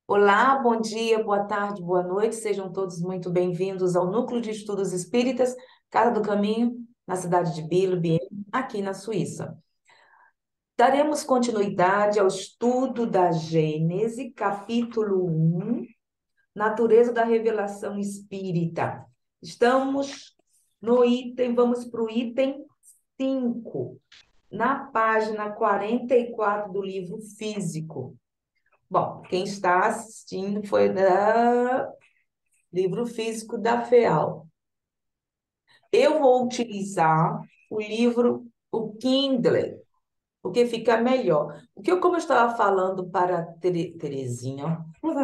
Olá, bom dia, boa tarde, boa noite, sejam todos muito bem-vindos ao Núcleo de Estudos Espíritas, Casa do Caminho, na cidade de Bilbao, aqui na Suíça. Daremos continuidade ao estudo da Gênese, capítulo 1, Natureza da Revelação Espírita. Estamos no item, vamos para o item 5, na página 44 do livro físico. Bom, quem está assistindo foi da livro físico da FEAL. Eu vou utilizar o livro, o Kindle, porque fica melhor. Como eu estava falando para a Terezinha,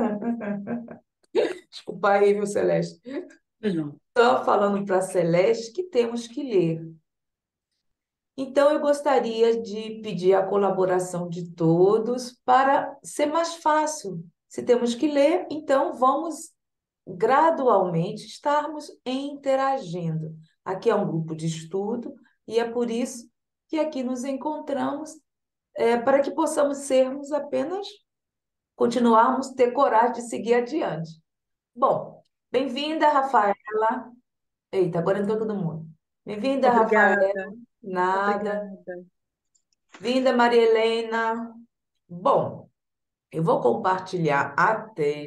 desculpa aí, viu, Celeste? Pois não. Estava falando para a Celeste que temos que ler. Então, eu gostaria de pedir a colaboração de todos para ser mais fácil. Se temos que ler, então vamos gradualmente estarmos interagindo. Aqui é um grupo de estudo e é por isso que aqui nos encontramos, para que possamos sermos apenas, continuarmos ter coragem de seguir adiante. Bom, bem-vinda, Rafaela. Eita, agora entrou todo mundo. Bem-vinda, Rafaela. Obrigada, Nada. obrigada. Vinda, Maria Helena. Bom, eu vou compartilhar a tela.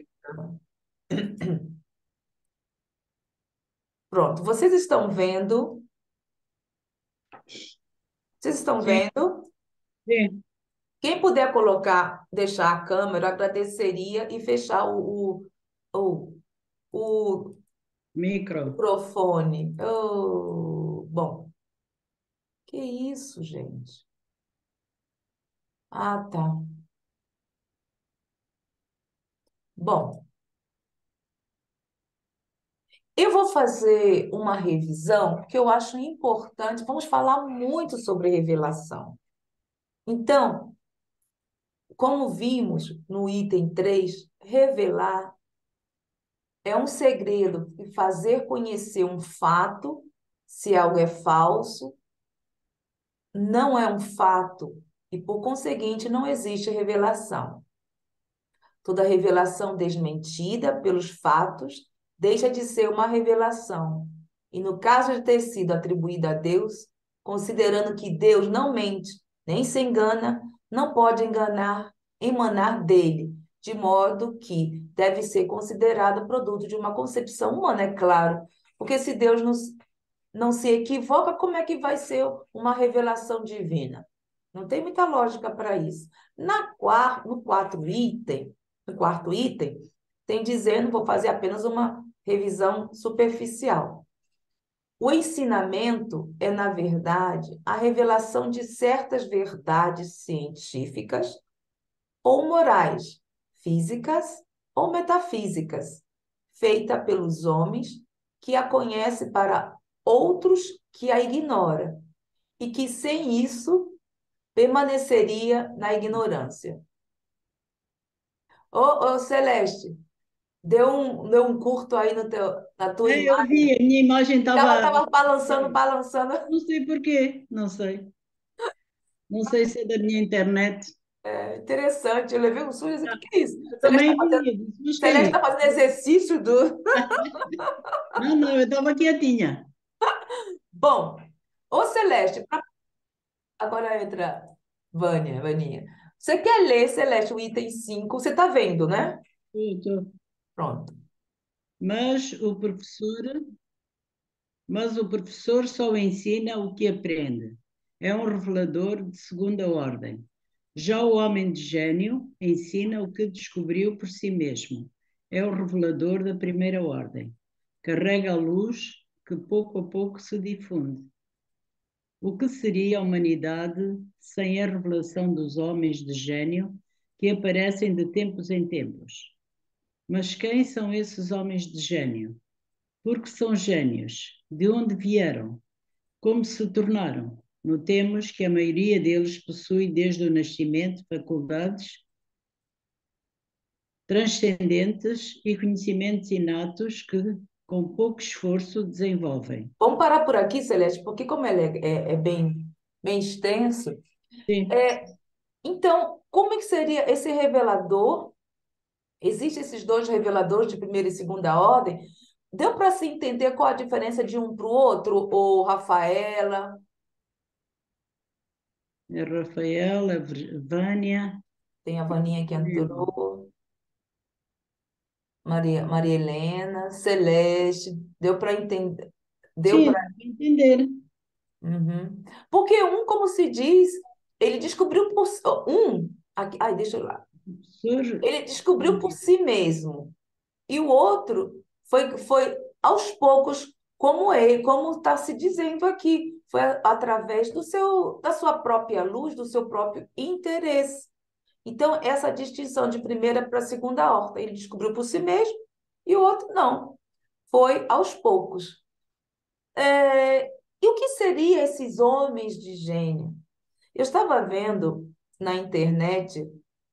Pronto, vocês estão vendo? Vocês estão Sim, vendo? sim. Quem puder colocar, deixar a câmera, eu agradeceria e fechar o, o Micro. microfone. Oh, bom, que isso, gente? Ah, tá. Bom, eu vou fazer uma revisão que eu acho importante. Vamos falar muito sobre revelação. Então, como vimos no item 3, revelar é um segredo e fazer conhecer um fato, se algo é falso, não é um fato e, por conseguinte, não existe revelação. Toda revelação desmentida pelos fatos deixa de ser uma revelação. E no caso de ter sido atribuída a Deus, considerando que Deus não mente, nem se engana, não pode enganar, emanar dele, de modo que deve ser considerado produto de uma concepção humana, é claro. Porque se Deus não se equivoca, como é que vai ser uma revelação divina? Não tem muita lógica para isso. No quarto item, tem dizendo, vou fazer apenas uma revisão superficial. O ensinamento é, na verdade, a revelação de certas verdades científicas ou morais, físicas ou metafísicas, feita pelos homens que a conhecem para outros que a ignoram, e que sem isso permaneceria na ignorância. Ô, Celeste, deu um curto aí na tua Eu imagem. vi, a minha imagem Ela estava. estava balançando, balançando. Não sei porquê, não sei. Não sei se é da minha internet. É interessante. Eu levei um susto e disse, o que que é isso? Eu também vi, eu disse, mas que é Celeste está isso? fazendo exercício do... Não, não, eu estava quietinha. Bom, ô Celeste, agora entra Vaninha. Você quer ler, Celeste, o item 5? Você está vendo, né? Tô, tô. Pronto. Mas o professor, mas o professor só ensina o que aprende. É um revelador de segunda ordem. Já o homem de gênio ensina o que descobriu por si mesmo. É o revelador da primeira ordem. Carrega a luz que pouco a pouco se difunde. O que seria a humanidade sem a revelação dos homens de gênio que aparecem de tempos em tempos? Mas quem são esses homens de gênio? Por que são gênios? De onde vieram? Como se tornaram? Notemos que a maioria deles possui desde o nascimento faculdades transcendentes e conhecimentos inatos que, com pouco esforço, desenvolvem. Vamos parar por aqui, Celeste, porque como ele é bem extenso, Sim. é, então, como é que seria esse revelador? Existem esses dois reveladores de primeira e segunda ordem. Deu para se entender qual a diferença de um para o outro, ou Rafaela? A Rafaela, a Vânia, Tem a Vaninha que lembro. entrou, Maria Helena, Celeste. Deu para entender? Deu Sim, para. dá para entender. Uhum. Porque um, como se diz, ele descobriu por um. Aqui, ai, deixa eu lá. Professor, Ele descobriu por si mesmo. E o outro foi aos poucos, como ele, como está se dizendo aqui, foi através da sua própria luz, do seu próprio interesse. Então, essa distinção de primeira para segunda ordem, ele descobriu por si mesmo e o outro não. Foi aos poucos. E o que seriam esses homens de gênio? Eu estava vendo na internet.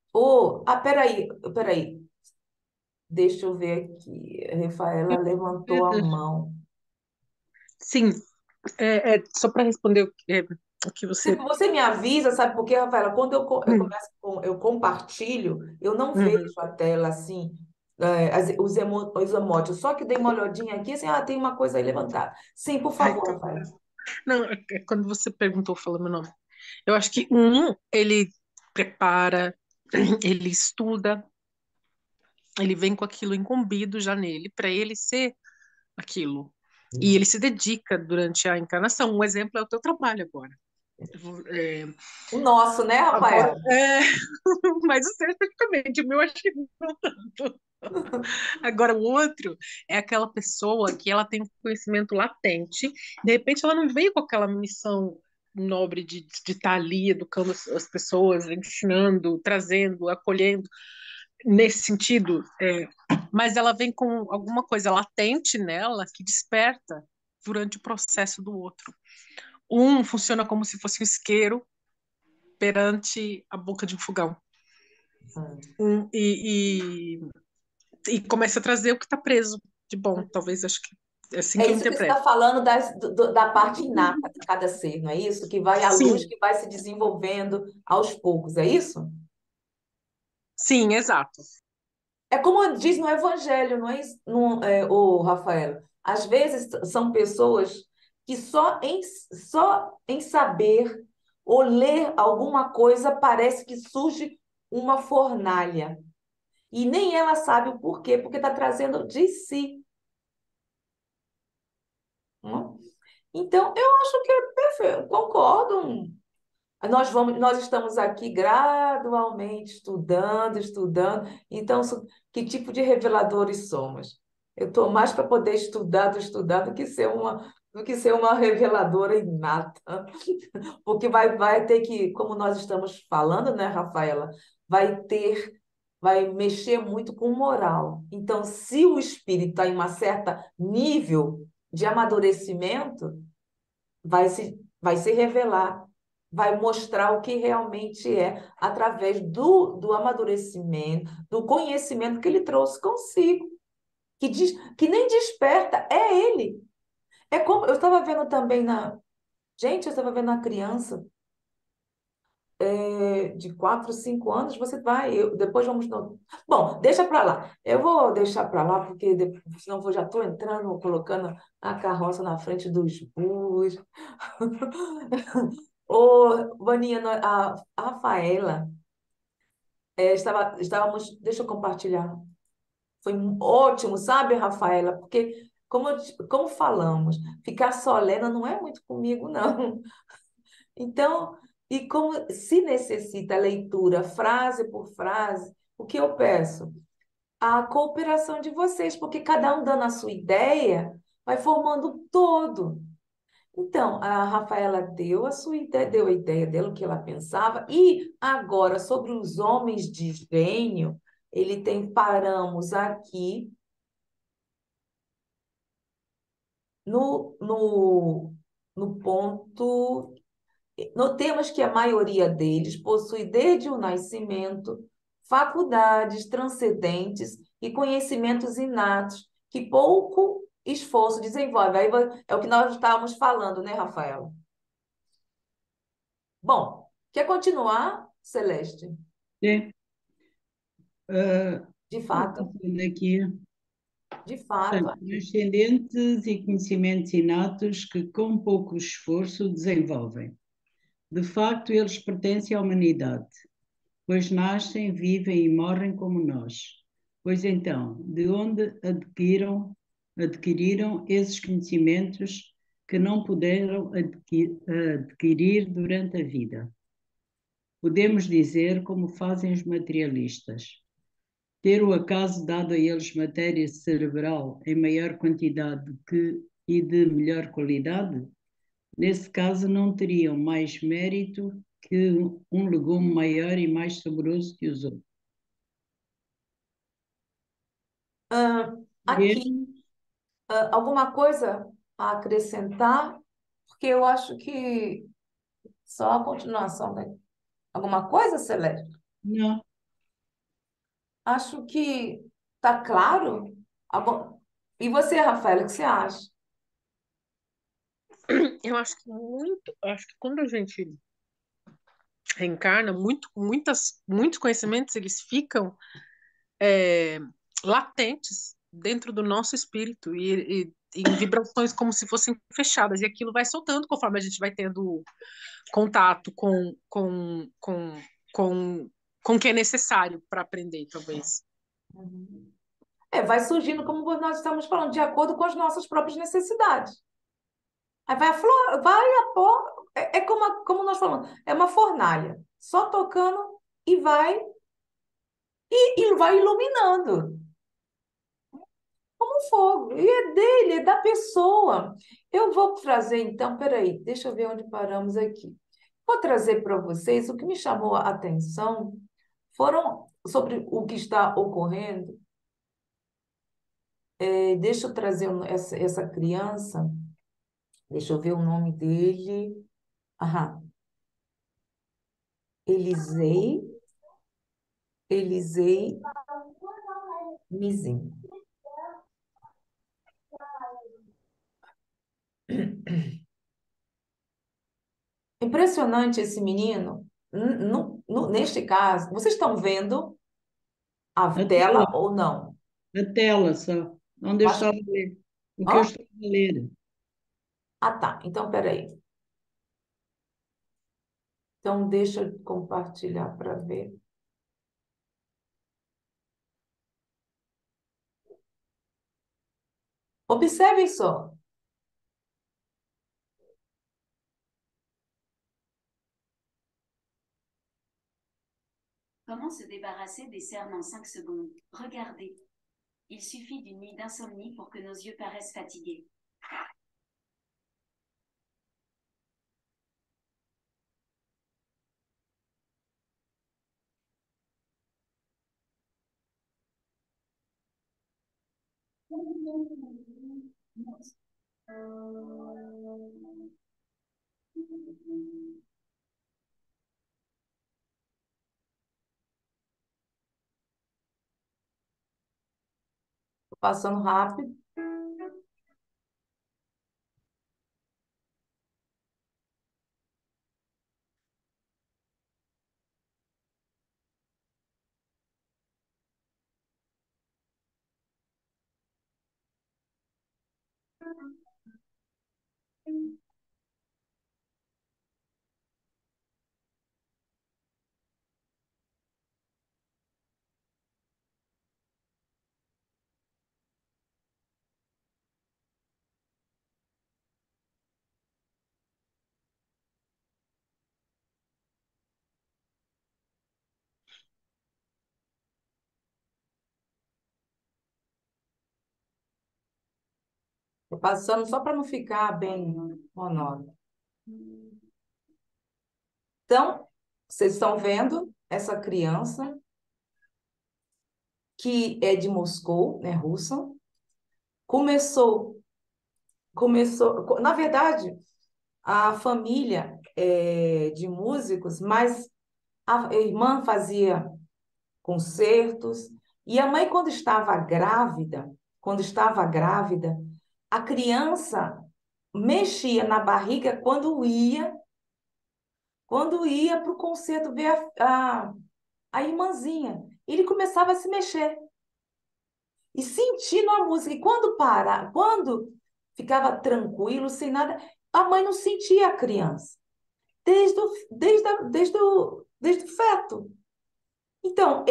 Peraí. Deixa eu ver aqui. A Rafaela levantou a Peter, mão. Sim, só para responder o que Se você. você me avisa, sabe por quê, Rafaela? Quando eu Hum, começo eu compartilho, eu não vejo uhum. a tela assim, os emojis. Só que dei uma olhadinha aqui, assim, tem uma coisa aí levantada. Sim, por Ah, favor, então, Rafaela. não, quando você perguntou, falou meu nome. Eu acho que ele prepara, ele estuda, ele vem com aquilo incumbido já nele, para ele ser aquilo. E ele se dedica durante a encarnação. Um exemplo é o teu trabalho agora. É, O nosso, né, agora, Rafaela? mas especificamente, o meu acho que não tanto. Agora, o outro é aquela pessoa que ela tem um conhecimento latente, de repente ela não veio com aquela missão nobre de estar ali educando as pessoas, ensinando, trazendo, acolhendo, nesse sentido, mas ela vem com alguma coisa latente nela que desperta durante o processo do outro. Um funciona como se fosse um isqueiro perante a boca de um fogão. Hum. Um, e começa a trazer o que está preso de bom. Talvez acho que é assim É que eu isso que você está interpreto. falando da parte inata de cada ser, não é isso? Que vai a luz Sim, que vai se desenvolvendo aos poucos, é isso? sim, exato. É como diz no Evangelho, não é isso, ô, Rafael? Às vezes são pessoas que só em saber ou ler alguma coisa parece que surge uma fornalha. E nem ela sabe o porquê, porque está trazendo de si. Não? Então, eu acho que é perfeito, concordo. Nós estamos aqui gradualmente estudando. Então, que tipo de reveladores somos? Eu estou mais para poder estudar do que ser uma reveladora inata. Porque vai ter que, como nós estamos falando, né, Rafaela, vai mexer muito com moral. Então, se o espírito está em uma certa nível de amadurecimento, vai se revelar, vai mostrar o que realmente é, através do amadurecimento, do conhecimento que ele trouxe consigo, que nem desperta, é ele. É como eu estava vendo também na. Gente, eu estava vendo a criança de 4, 5 anos, você vai, depois vamos. Bom, deixa para lá. Eu vou deixar para lá, porque senão eu já estou entrando, colocando a carroça na frente dos burros. Ô, Vaninha, a Rafaela, estávamos. Deixa eu compartilhar. Foi ótimo, sabe, Rafaela? Porque, como falamos, ficar só lendo não é muito comigo, não. Então, e como se necessita leitura, frase por frase, o que eu peço? A cooperação de vocês, porque cada um dando a sua ideia, vai formando um todo. Então, a Rafaela deu a sua ideia, deu a ideia dela, o que ela pensava, e agora, sobre os homens de gênio, paramos aqui no, no, no ponto. Notemos que a maioria deles possui desde o nascimento faculdades transcendentes e conhecimentos inatos que pouco esforço desenvolve. É o que nós estávamos falando, né, Rafaela? Bom, quer continuar, Celeste? Sim. De Vou fato, passando aqui. de fato. Portanto, ascendentes e conhecimentos inatos que, com pouco esforço, desenvolvem. De facto, eles pertencem à humanidade, pois nascem, vivem e morrem como nós. Pois então, de onde adquiriram esses conhecimentos que não puderam adquirir durante a vida? Podemos dizer como fazem os materialistas. Ter o acaso dado a eles matéria cerebral em maior quantidade e de melhor qualidade? Nesse caso, não teriam mais mérito que um legume maior e mais saboroso que os outros. Ah, aqui, Mesmo, alguma coisa a acrescentar? Porque eu acho que só a continuação, né? Alguma coisa, Celeste? não, Acho que está claro. E você, Rafaela, o que você acha? Eu acho que quando a gente reencarna, muitos conhecimentos eles ficam é, latentes dentro do nosso espírito e em vibrações como se fossem fechadas, e aquilo vai soltando conforme a gente vai tendo contato com, com o que é necessário para aprender, talvez. Vai surgindo, como nós estamos falando, de acordo com as nossas próprias necessidades. Aí vai é como, como nós falamos, é uma fornalha, só tocando e e vai iluminando, como fogo. E é dele, é da pessoa. Eu vou trazer, então, peraí, deixa eu ver onde paramos aqui. Vou trazer para vocês o que me chamou a atenção foram sobre o que está ocorrendo. Deixa eu trazer essa criança, deixa eu ver o nome dele. Aham, Elisei, Elisei Mizim. Impressionante esse menino. Neste caso, vocês estão vendo a a tela, tela ou não? a tela só, onde eu Baixa- estava a ler, o que eu Hã? estava a ler. Ah, tá. Então, peraí. Então, deixa eu compartilhar para ver. Observem só. Comment se débarrasser des cernes en 5 secondes? Regardez. Il suffit d'une nuit d'insomnie pour que nos yeux paraissent fatigués. Tô passando rápido. Tô passando só para não ficar bem monótono. Então, vocês estão vendo essa criança que é de Moscou, né, russa, começou, na verdade, a família é de músicos, mas a irmã fazia concertos e a mãe quando estava grávida, a criança mexia na barriga quando ia para o concerto ver a irmãzinha. Ele começava a se mexer. e sentindo a música. E quando parar, quando ficava tranquilo, sem nada, a mãe não sentia a criança, desde o feto. Então,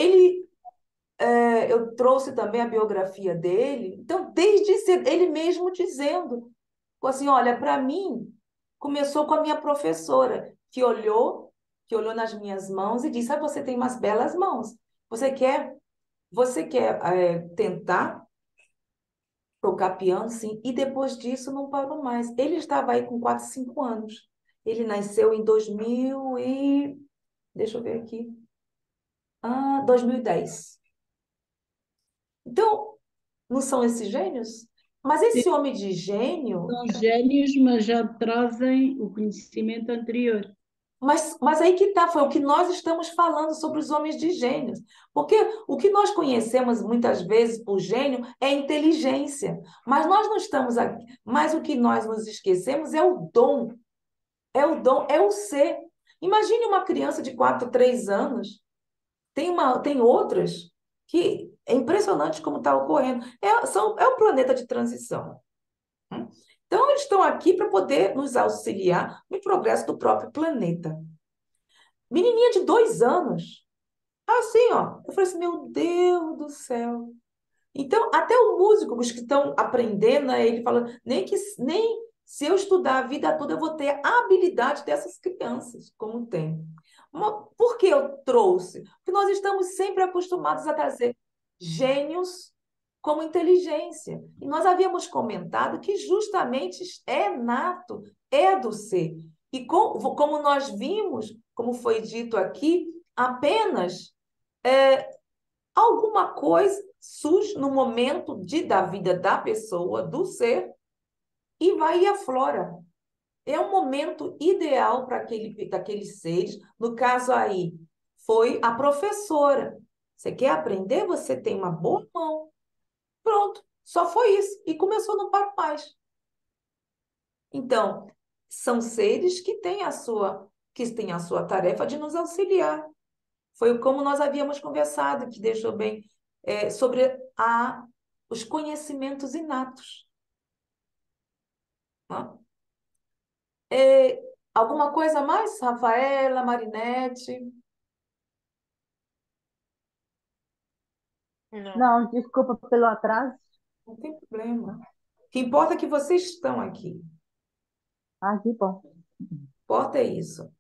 eu trouxe também a biografia dele. Então, desde cedo, ele mesmo dizendo, assim, olha, para mim, começou com a minha professora, que olhou nas minhas mãos e disse, você tem umas belas mãos. Você quer tentar tocar piano, sim? E depois disso não parou mais. Ele estava aí com 4, 5 anos. Ele nasceu em 2000 e... Deixa eu ver aqui. 2010. Então, não são esses gênios? Mas esse homem de gênio, São gênios, mas já trazem o conhecimento anterior. mas aí que tá, foi o que nós estamos falando sobre os homens de gênios. Porque o que nós conhecemos muitas vezes por gênio é inteligência. Mas nós não estamos aqui. Mas o que nós nos esquecemos é o dom. É o dom, é o ser. Imagine uma criança de 4, 3 anos. Tem outras que é impressionante como está ocorrendo. É um planeta de transição. Né? Então, eles estão aqui para poder nos auxiliar no progresso do próprio planeta. Menininha de 2 anos. Assim, ó. Eu falei assim, meu Deus do céu. Então, até o músico, os que estão aprendendo, né, ele fala, nem se eu estudar a vida toda, eu vou ter a habilidade dessas crianças, como tem. Por que eu trouxe? Porque nós estamos sempre acostumados a trazer gênios como inteligência. E nós havíamos comentado que justamente é nato, é do ser. E como nós vimos, como foi dito aqui, apenas alguma coisa surge no momento da vida da pessoa, do ser, e vai e aflora. É um momento ideal para daqueles seres. No caso aí, foi a professora. Você quer aprender? Você tem uma boa mão. Pronto, só foi isso. E começou no par mais. Então, são seres que têm a sua tarefa de nos auxiliar. Foi como nós havíamos conversado, que deixou bem, sobre os conhecimentos inatos. Né? Alguma coisa mais, Rafaela, Marinete? Não. Não, desculpa pelo atraso. Não tem problema. O que importa é que vocês estão aqui. Ah, que bom. O que importa é isso.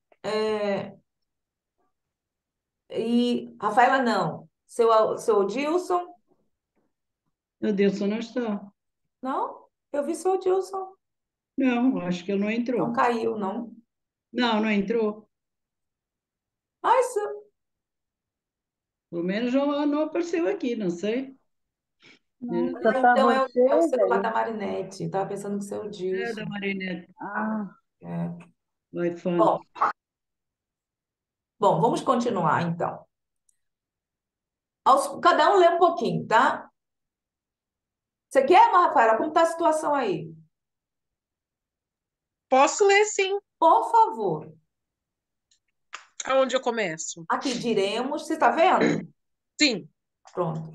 E, Rafaela, não. Seu Odilson? Adilson não está. Não? Eu vi seu Odilson. Não, acho que ele não Não entrou. caiu, não. Não, não entrou. Ah, isso. Pelo menos não apareceu aqui, não sei. Não, É, só tá Então é você, o celular da velho. Marinete. Estava pensando que seu é da Odilson. Marinette. Ah, É. O iPhone. Bom, bom, vamos continuar, então. Cada um lê um pouquinho, tá? Você quer, Rafaela? Como está a situação aí? Posso ler, sim. Por favor. Aonde eu começo? Aqui diremos. Você está vendo? Sim, Pronto.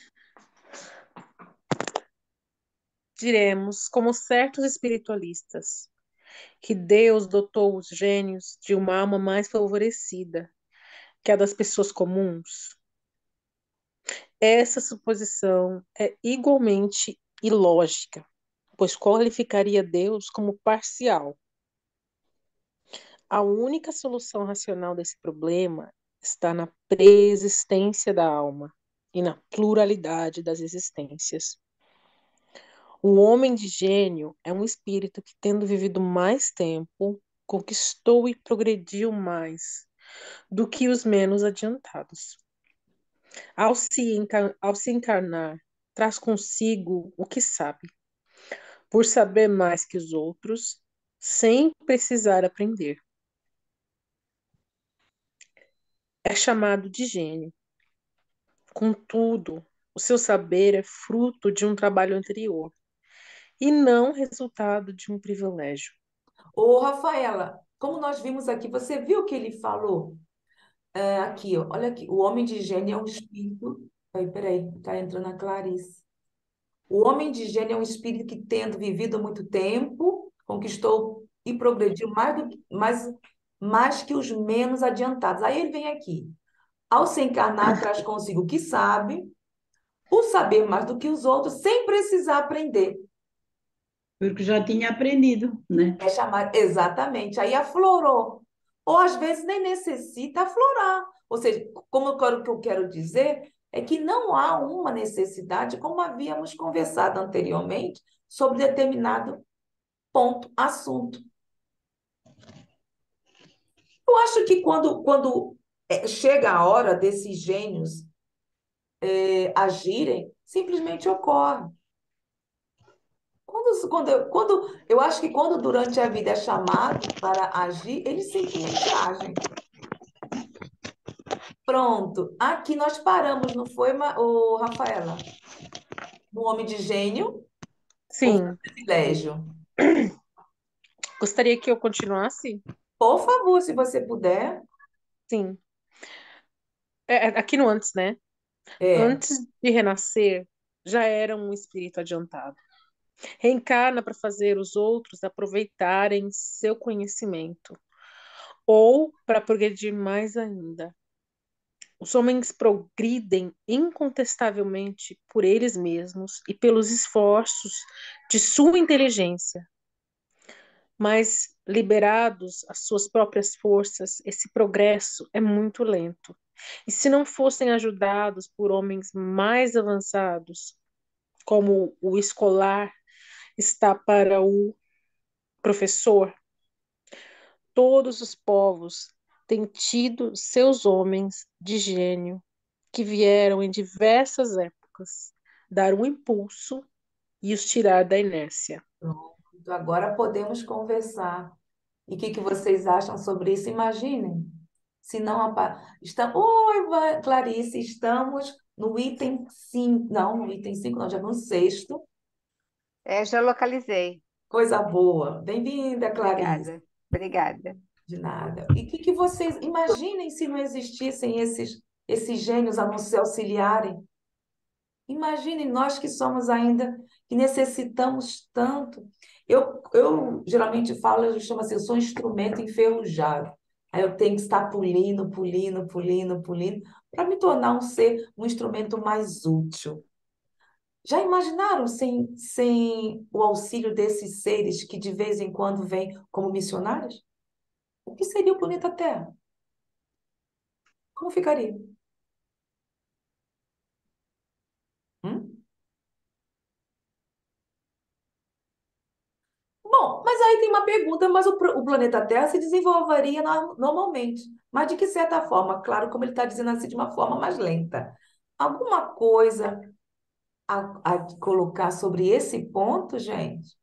diremos, como certos espiritualistas, que Deus dotou os gênios de uma alma mais favorecida que a das pessoas comuns. Essa suposição é igualmente ilógica, pois qualificaria Deus como parcial. A única solução racional desse problema está na preexistência da alma e na pluralidade das existências. O homem de gênio é um espírito que, tendo vivido mais tempo, conquistou e progrediu mais do que os menos adiantados. Ao se encarnar, traz consigo o que sabe, por saber mais que os outros, sem precisar aprender. É chamado de gênio. Contudo, o seu saber é fruto de um trabalho anterior e não resultado de um privilégio. Ô, Rafaela, como nós vimos aqui, você viu o que ele falou? Aqui, ó, olha aqui. O homem de gênio é um espírito. Peraí, tá entrando a Clarice. O homem de gênio é um espírito que, tendo vivido muito tempo, conquistou e progrediu mais que os menos adiantados. Aí ele vem aqui. Ao se encarnar, traz consigo o que sabe, o saber mais do que os outros, sem precisar aprender. Porque já tinha aprendido, né? É chamar exatamente. Aí aflorou. Ou às vezes nem necessita aflorar. Ou seja, o que eu quero dizer é que não há uma necessidade, como havíamos conversado anteriormente, sobre determinado ponto, assunto. Eu acho que quando chega a hora desses gênios agirem, simplesmente ocorre. Eu acho que quando durante a vida é chamado para agir, eles simplesmente agem. Pronto, aqui nós paramos, não foi, Rafaela? No homem de gênio ou Sim. privilégio? Gostaria que eu continuasse? Por favor, se você puder. Sim. Aqui no antes, né? É, Antes de renascer, já era um espírito adiantado. Reencarna para fazer os outros aproveitarem seu conhecimento, ou para progredir mais ainda. Os homens progridem incontestavelmente por eles mesmos e pelos esforços de sua inteligência, mas liberados às suas próprias forças, esse progresso é muito lento. E se não fossem ajudados por homens mais avançados, como o escolar está para o professor, todos os povos têm tido seus homens de gênio que vieram em diversas épocas dar um impulso e os tirar da inércia. pronto. Agora podemos conversar. E o que vocês acham sobre isso? Imaginem. Se não Oi, Clarice, estamos no item 5. Não, no item 5 não, já no sexto. É, já localizei. Coisa boa. Bem-vinda, Clarice. Obrigada. Obrigada. De nada. E o que vocês imaginem se não existissem esses gênios a nos auxiliarem? Imaginem nós que somos ainda, que necessitamos tanto. Eu geralmente falo, eu chamo assim, eu sou um instrumento enferrujado. Aí eu tenho que estar pulindo, pulindo, pulindo, pulindo, para me tornar um instrumento mais útil. Já imaginaram sem o auxílio desses seres que de vez em quando vêm como missionários? O que seria o planeta Terra? Como ficaria? Hum? Bom, mas aí tem uma pergunta, mas o planeta Terra se desenvolveria normalmente, mas de que certa forma? Claro, como ele está dizendo assim, de uma forma mais lenta. Alguma coisa a colocar sobre esse ponto, gente?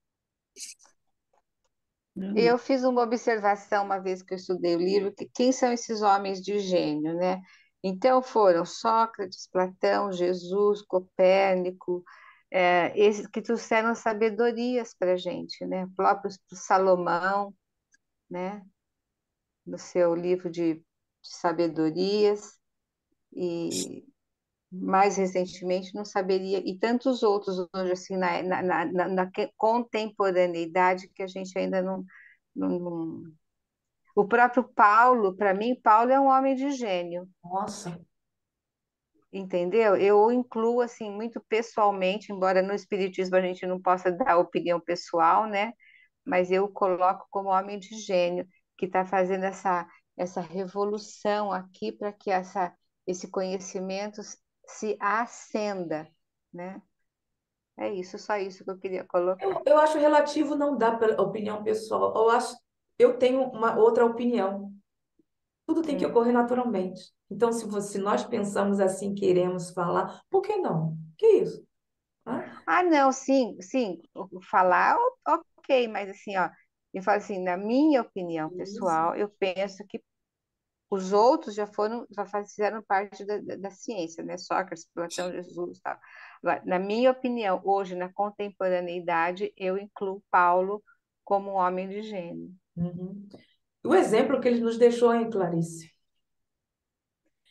Eu fiz uma observação uma vez que eu estudei o livro, que quem são esses homens de gênio, né? Então foram Sócrates, Platão, Jesus, Copérnico, esses que trouxeram sabedorias para a gente, né? O próprio Salomão, né? No seu livro de sabedorias, e mais recentemente não saberia, e tantos outros hoje, assim, na contemporaneidade que a gente ainda não. O próprio Paulo, para mim, Paulo é um homem de gênio, Nossa, entendeu? Eu o incluo assim muito pessoalmente, embora no espiritismo a gente não possa dar opinião pessoal, né? Mas eu o coloco como homem de gênio que está fazendo essa revolução aqui para que esse conhecimento se acenda, né? É isso, só isso que eu queria colocar. eu acho relativo não dar opinião pessoal. Eu tenho uma outra opinião. Tudo tem que Hum. ocorrer naturalmente. Então, se nós pensamos assim, queremos falar, por que não? Que isso? Hã? Ah, não, sim, sim, falar, ok, mas assim, ó, eu falo assim, na minha opinião Isso. pessoal, eu penso que os outros fizeram parte da ciência, né? Sócrates, Platão, Jesus, tal. Agora, na minha opinião, hoje, na contemporaneidade, eu incluo Paulo como um homem de gênio. Uhum. O exemplo que ele nos deixou, hein, Clarice?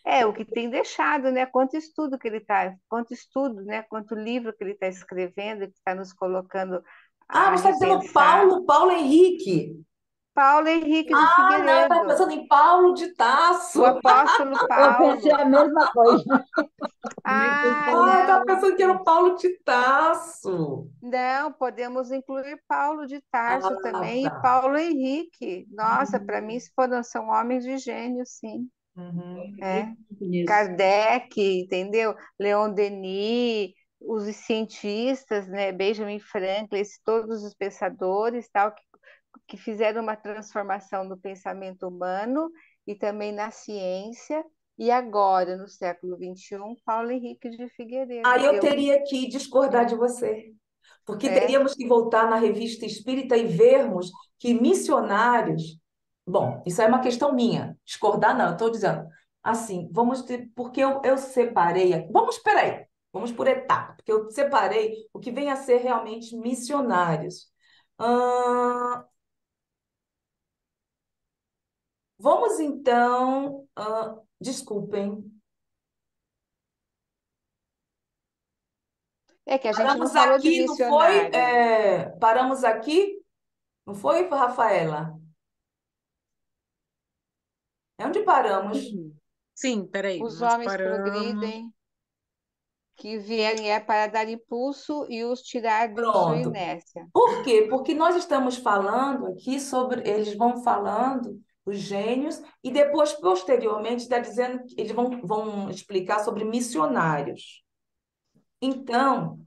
É o que tem deixado, né? Quanto estudo, né? Quanto livro que ele está escrevendo, que está nos colocando Ah, a você está dizendo repensar. Paulo Henrique. Paulo Henrique de Ah, não, eu estava Figueiredo, pensando em Paulo de o Tarso. apóstolo Eu pensei Paulo. a mesma coisa. Também Ah, pensei Ah, eu estava não. pensando que era o Paulo de Tarso. Não, podemos incluir Paulo de Tarso Ah, também e tá. Paulo Henrique. Nossa, para mim são homens de gênio, sim. Uhum. eu É. não conheço. Kardec, entendeu? Leon Denis, os cientistas, né? Benjamin Franklin, todos os pensadores, tal, que fizeram uma transformação no pensamento humano e também na ciência. E agora, no século XXI, Paulo Henrique de Aí Figueiredo. eu teria que discordar de você, porque É, teríamos que voltar na revista Espírita e vermos que missionários. Bom, isso é uma questão minha. Discordar, não, eu estou dizendo. Assim, porque eu separei aqui. Peraí, vamos por etapa, porque eu separei o que vem a ser realmente missionários. Ahn, vamos então. Desculpem. é que a gente não Paramos falou de aqui, não foi? missionários. Paramos aqui, não foi, Rafaela? É onde paramos. Sim, peraí, Os nós homens paramos. progridem, que vierem é para dar impulso e os tirar de sua Pronto. inércia. Por quê? Porque nós estamos falando aqui sobre, eles vão falando, os gênios, e depois, posteriormente, está dizendo que eles vão explicar sobre missionários. Então,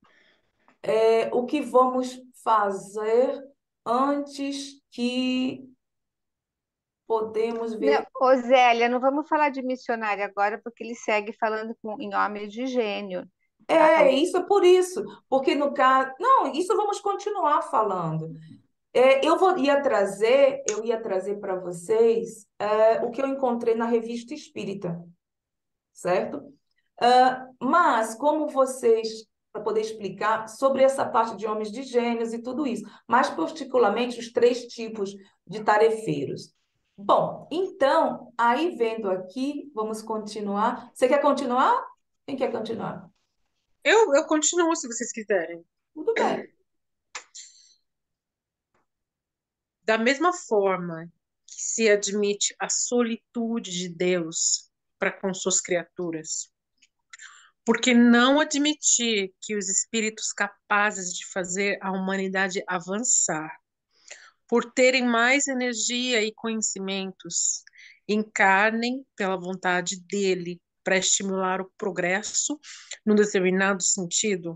o que vamos fazer antes que podemos Não, ver. ô Zélia, não vamos falar de missionário agora, porque ele segue falando em homens de gênio. Isso é por isso, porque no caso. Não, isso vamos continuar falando. Eu ia trazer para vocês o que eu encontrei na Revista Espírita, certo? Mas como vocês, para poder explicar sobre essa parte de homens de gênios e tudo isso, mais particularmente os três tipos de tarefeiros. Bom, então, aí vendo aqui, vamos continuar. Você quer continuar? Quem quer continuar? Eu continuo se vocês quiserem. Tudo bem. Da mesma forma que se admite a solitude de Deus para com suas criaturas, porque não admitir que os espíritos capazes de fazer a humanidade avançar, por terem mais energia e conhecimentos, encarnem pela vontade dele para estimular o progresso num determinado sentido?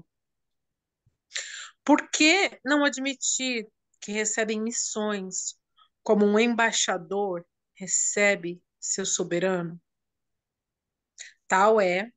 Por que não admitir que recebem missões como um embaixador recebe seu soberano? Tal é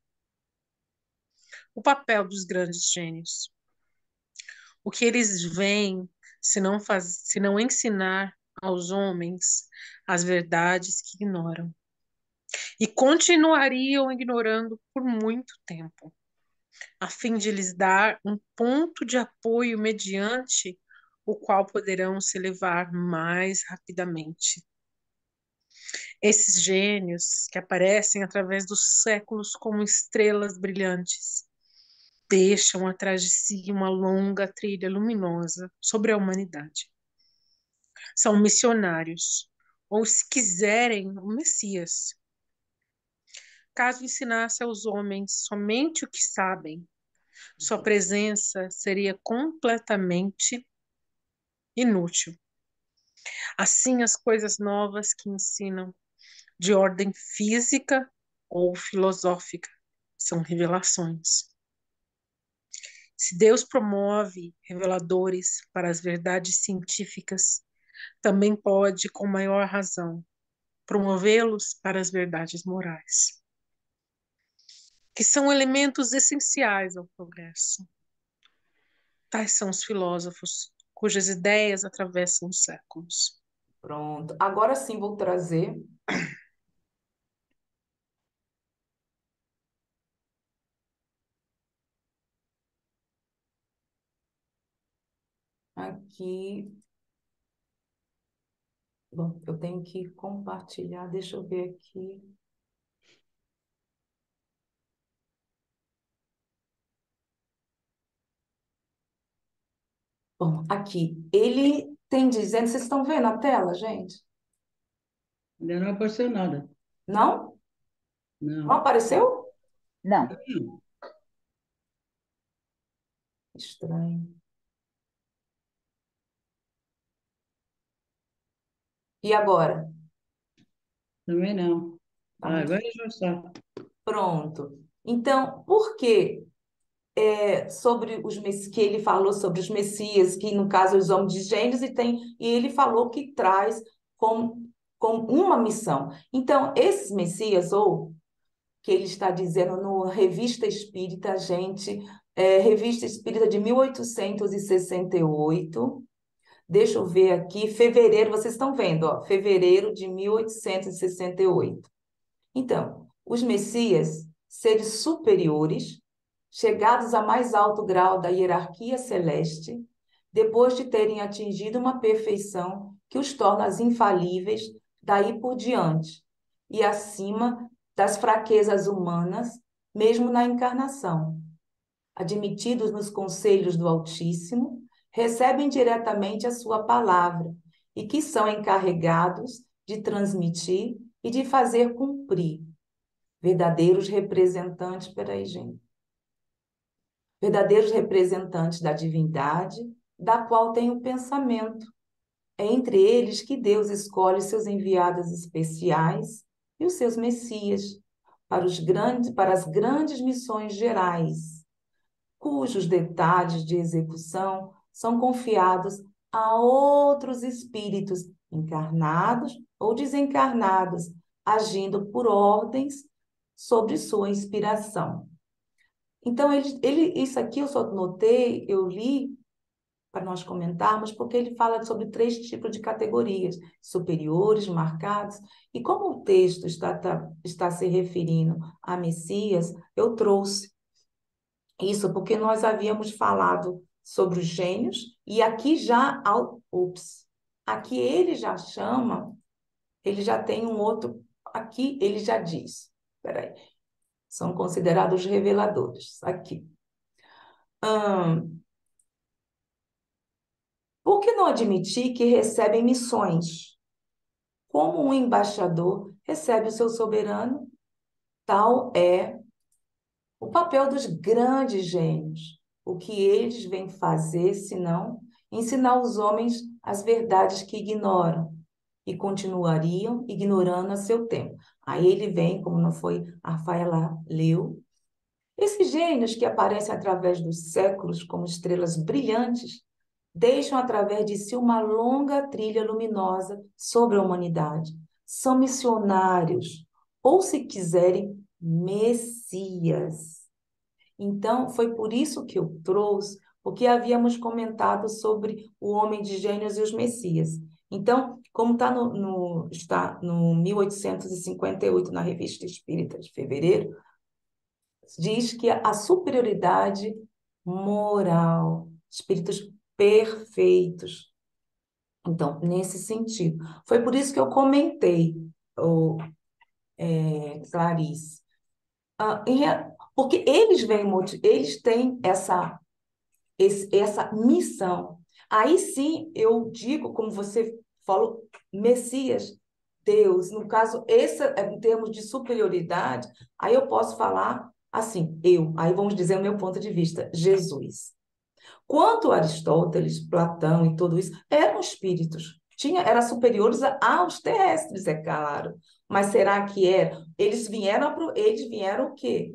o papel dos grandes gênios. O que eles veem se não ensinar aos homens as verdades que ignoram e continuariam ignorando por muito tempo, a fim de lhes dar um ponto de apoio mediante o qual poderão se elevar mais rapidamente. Esses gênios que aparecem através dos séculos como estrelas brilhantes deixam atrás de si uma longa trilha luminosa sobre a humanidade. São missionários, ou se quiserem, o Messias. Caso ensinasse aos homens somente o que sabem, sua presença seria completamente inútil. Assim, as coisas novas que ensinam, de ordem física ou filosófica, são revelações. Se Deus promove reveladores para as verdades científicas, também pode, com maior razão, promovê-los para as verdades morais, que são elementos essenciais ao progresso. Tais são os filósofos, cujas ideias atravessam os séculos. Pronto. Agora sim vou trazer aqui. Bom, eu tenho que compartilhar, deixa eu ver aqui. Bom, aqui, ele tem dizendo, vocês estão vendo a tela, gente? Ainda não apareceu nada. Não? Não Não. apareceu? Não. Estranho. E agora? Também não. Tá muito Agora já está. pronto. Então, por que sobre que ele falou sobre os Messias, que no caso os homens de Gênesis, e ele falou que traz com uma missão. Então, esses Messias, ou que ele está dizendo no Revista Espírita, gente, Revista Espírita de 1868. Deixa eu ver aqui, fevereiro, vocês estão vendo, ó, fevereiro de 1868. Então, os Messias, seres superiores, chegados a mais alto grau da hierarquia celeste, depois de terem atingido uma perfeição que os torna infalíveis daí por diante, e acima das fraquezas humanas, mesmo na encarnação. Admitidos nos conselhos do Altíssimo, recebem diretamente a sua palavra e que são encarregados de transmitir e de fazer cumprir. Verdadeiros representantes, peraí, gente. Verdadeiros representantes da divindade, da qual tem o pensamento. É entre eles que Deus escolhe seus enviados especiais e os seus messias para as grandes missões gerais, cujos detalhes de execução são confiados a outros espíritos encarnados ou desencarnados, agindo por ordens sobre sua inspiração. Então, isso aqui eu só notei, eu li para nós comentarmos, porque ele fala sobre 3 tipos de categorias: superiores, marcados, e como o texto está se referindo a Messias, eu trouxe isso porque nós havíamos falado sobre os gênios, e aqui aqui ele já chama, ele já tem um outro, aqui ele já diz, peraí, são considerados reveladores, aqui. Por que não admitir que recebem missões? Como um embaixador recebe o seu soberano, tal é o papel dos grandes gênios. O que eles vêm fazer, senão ensinar os homens as verdades que ignoram e continuariam ignorando a seu tempo. Aí ele vem, como não foi a Rafaela leu, esses gênios que aparecem através dos séculos como estrelas brilhantes, deixam através de si uma longa trilha luminosa sobre a humanidade. São missionários, ou se quiserem, messias. Então, foi por isso que eu trouxe, porque havíamos comentado sobre o homem de gênios e os messias. Então, como está no 1858, na Revista Espírita de fevereiro, diz que a superioridade moral, espíritos perfeitos. Então, nesse sentido. Foi por isso que eu comentei, Clarice. Porque eles têm essa missão. Aí sim eu digo, como você falou, Messias, Deus. No caso, em termos de superioridade, aí eu posso falar assim, aí vamos dizer o meu ponto de vista, Jesus. Quanto Aristóteles, Platão e tudo isso, eram espíritos. Eram superiores aos terrestres, é claro. Mas será que era? Eles vieram o quê?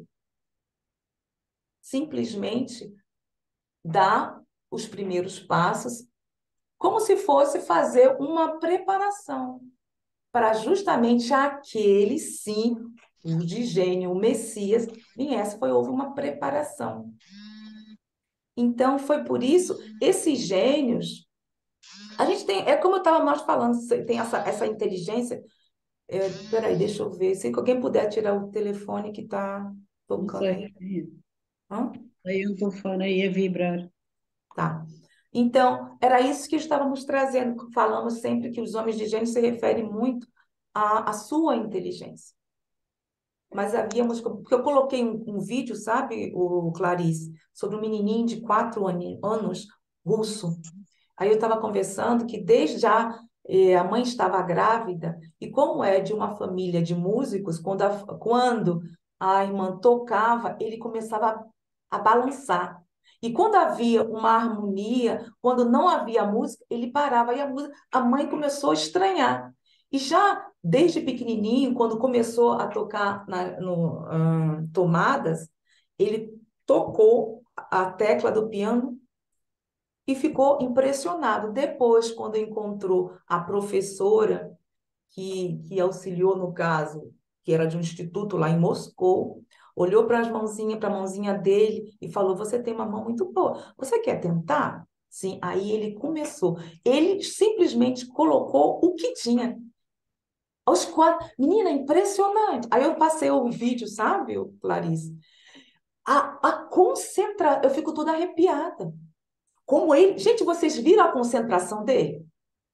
Simplesmente dar os primeiros passos, como se fosse fazer uma preparação para justamente aquele, sim, o de gênio, o Messias, houve uma preparação. Então, foi por isso, esses gênios, a gente tem, é como nós falando, tem essa inteligência. Peraí, deixa eu ver, se alguém puder tirar o telefone que está Não tocando sei. aí. Hã? Aí um telefone aí a vibrar. Tá. Então, era isso que estávamos trazendo. Falamos sempre que os homens de gênio se referem muito à sua inteligência. Mas porque eu coloquei um vídeo, sabe, o Clarice, sobre um menininho de 4 anos russo. Aí eu estava conversando que desde já a mãe estava grávida, e como é de uma família de músicos, quando a irmã tocava, ele começava a balançar. E quando havia uma harmonia, quando não havia música, ele parava, e a mãe começou a estranhar. E já desde pequenininho, quando começou a tocar no tomadas, ele tocou a tecla do piano e ficou impressionado. Depois, quando encontrou a professora que auxiliou no caso, que era de um instituto lá em Moscou, olhou para as mãozinhas, para a mãozinha dele e falou: Você tem uma mão muito boa. Você quer tentar? Sim. Aí ele começou. Ele simplesmente colocou o que tinha. Aos quatro. Menina, impressionante. Aí eu passei o vídeo, sabe, Clarice? A concentração. Eu fico toda arrepiada. Como ele. Gente, vocês viram a concentração dele?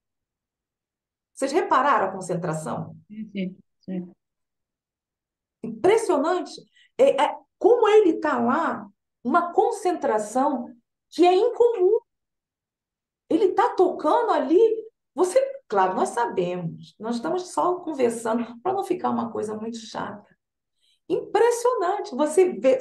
Vocês repararam a concentração? Sim, sim, sim. Impressionante. Como ele está lá, uma concentração que é incomum. Ele está tocando ali. Você, claro, nós sabemos. Nós estamos só conversando para não ficar uma coisa muito chata. Impressionante. Você vê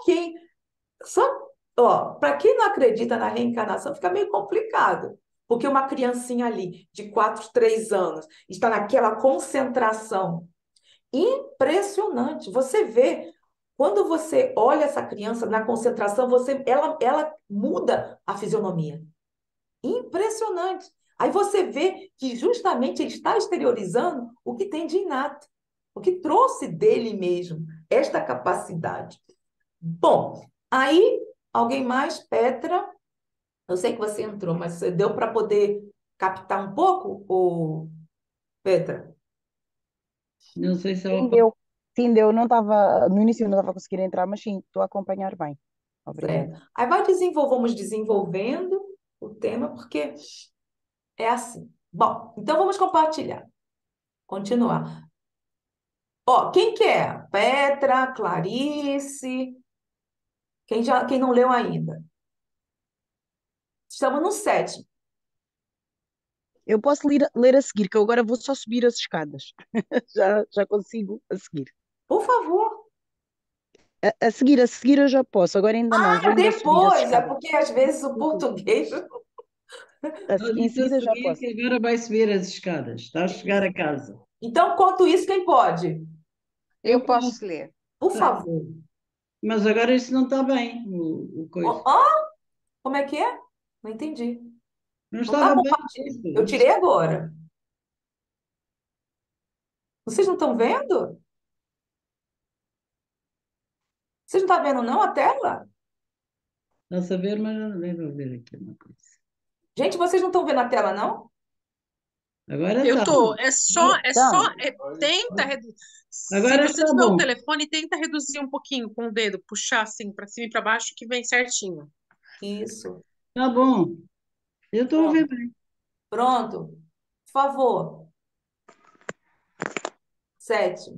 só, ó, para quem não acredita na reencarnação, fica meio complicado. Porque uma criancinha ali, de 4, 3 anos, está naquela concentração impressionante. Você vê, quando você olha essa criança na concentração, ela muda a fisionomia. Impressionante. Aí você vê que justamente ele está exteriorizando o que tem de inato, o que trouxe dele mesmo esta capacidade. Bom, aí alguém mais, Petra? Eu sei que você entrou, mas você deu para poder captar um pouco, ou Petra? Não sei se Sim, ela. deu. Sim, deu. Não estava, no início eu não estava conseguindo entrar, mas sim, estou a acompanhar bem. Obrigada. Certo. Aí vamos desenvolvendo o tema, porque é assim. Bom, então vamos compartilhar. Continuar. Ó, quem quer? Petra, Clarice, quem não leu ainda? Estamos no 7. Eu posso ler a seguir, que eu agora vou só subir as escadas. Já consigo a seguir. Por favor. A seguir eu já posso, agora ainda não, vou ainda subir as Depois, é escadas. porque às vezes o português. Ela Em disse a seguida já seguir posso. que agora vai subir as escadas. Está a chegar a casa. Então, quanto isso, quem pode? Eu Eu posso. posso ler. Por Tá. favor. Mas agora isso não está bem, o coisa. Hã? Como é que é? Não entendi. Não Não está estava bem compartilhando. Eu isso. tirei agora. Vocês não estão vendo? Vocês não estão vendo, não, a tela? Está a saber, mas não devo ver aqui uma coisa. Gente, vocês não estão vendo a tela, não? Agora Eu está. tô, Então, tenta reduzir. Se Agora você está tiver o bom. telefone, tenta reduzir um pouquinho com o dedo, puxar assim para cima e para baixo que vem certinho. Isso. Está bom. Eu estou a ver Pronto. bem. Pronto. Por favor. 7.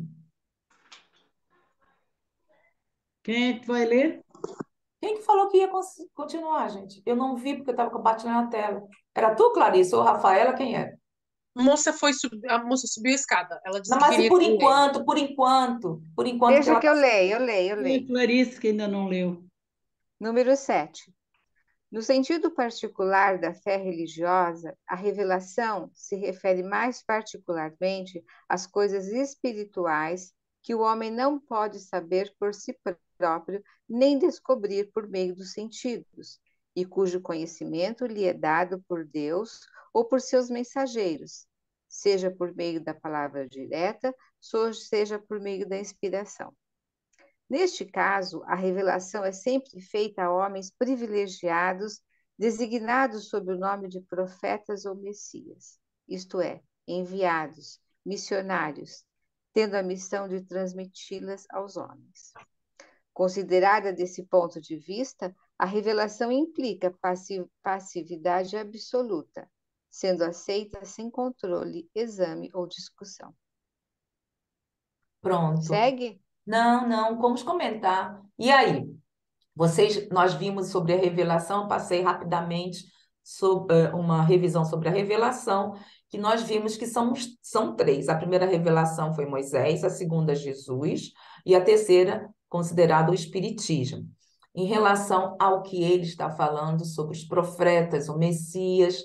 Quem é que vai ler? Quem que falou que ia continuar, gente? Eu não vi porque eu estava compartilhando a tela. Era tu, Clarice, ou Rafaela? Quem era? A moça subiu a escada. Ela Não, disse que mas e queria que eu lesse. por enquanto que Deixa ela que está. eu leio, eu leio, eu Foi a leio. Clarice que ainda não leu. Número 7. No sentido particular da fé religiosa, a revelação se refere mais particularmente às coisas espirituais que o homem não pode saber por si próprio, nem descobrir por meio dos sentidos, e cujo conhecimento lhe é dado por Deus ou por seus mensageiros, seja por meio da palavra direta, seja por meio da inspiração. Neste caso, a revelação é sempre feita a homens privilegiados, designados sob o nome de profetas ou messias, isto é, enviados, missionários, tendo a missão de transmiti-las aos homens. Considerada desse ponto de vista, a revelação implica passividade absoluta, sendo aceita sem controle, exame ou discussão. Pronto. Segue? Não, vamos comentar. E aí? Nós vimos sobre a revelação, passei rapidamente sobre uma revisão sobre a revelação, que nós vimos que são três. A primeira revelação foi Moisés, a segunda Jesus e a terceira considerada o Espiritismo. Em relação ao que ele está falando sobre os profetas, o Messias,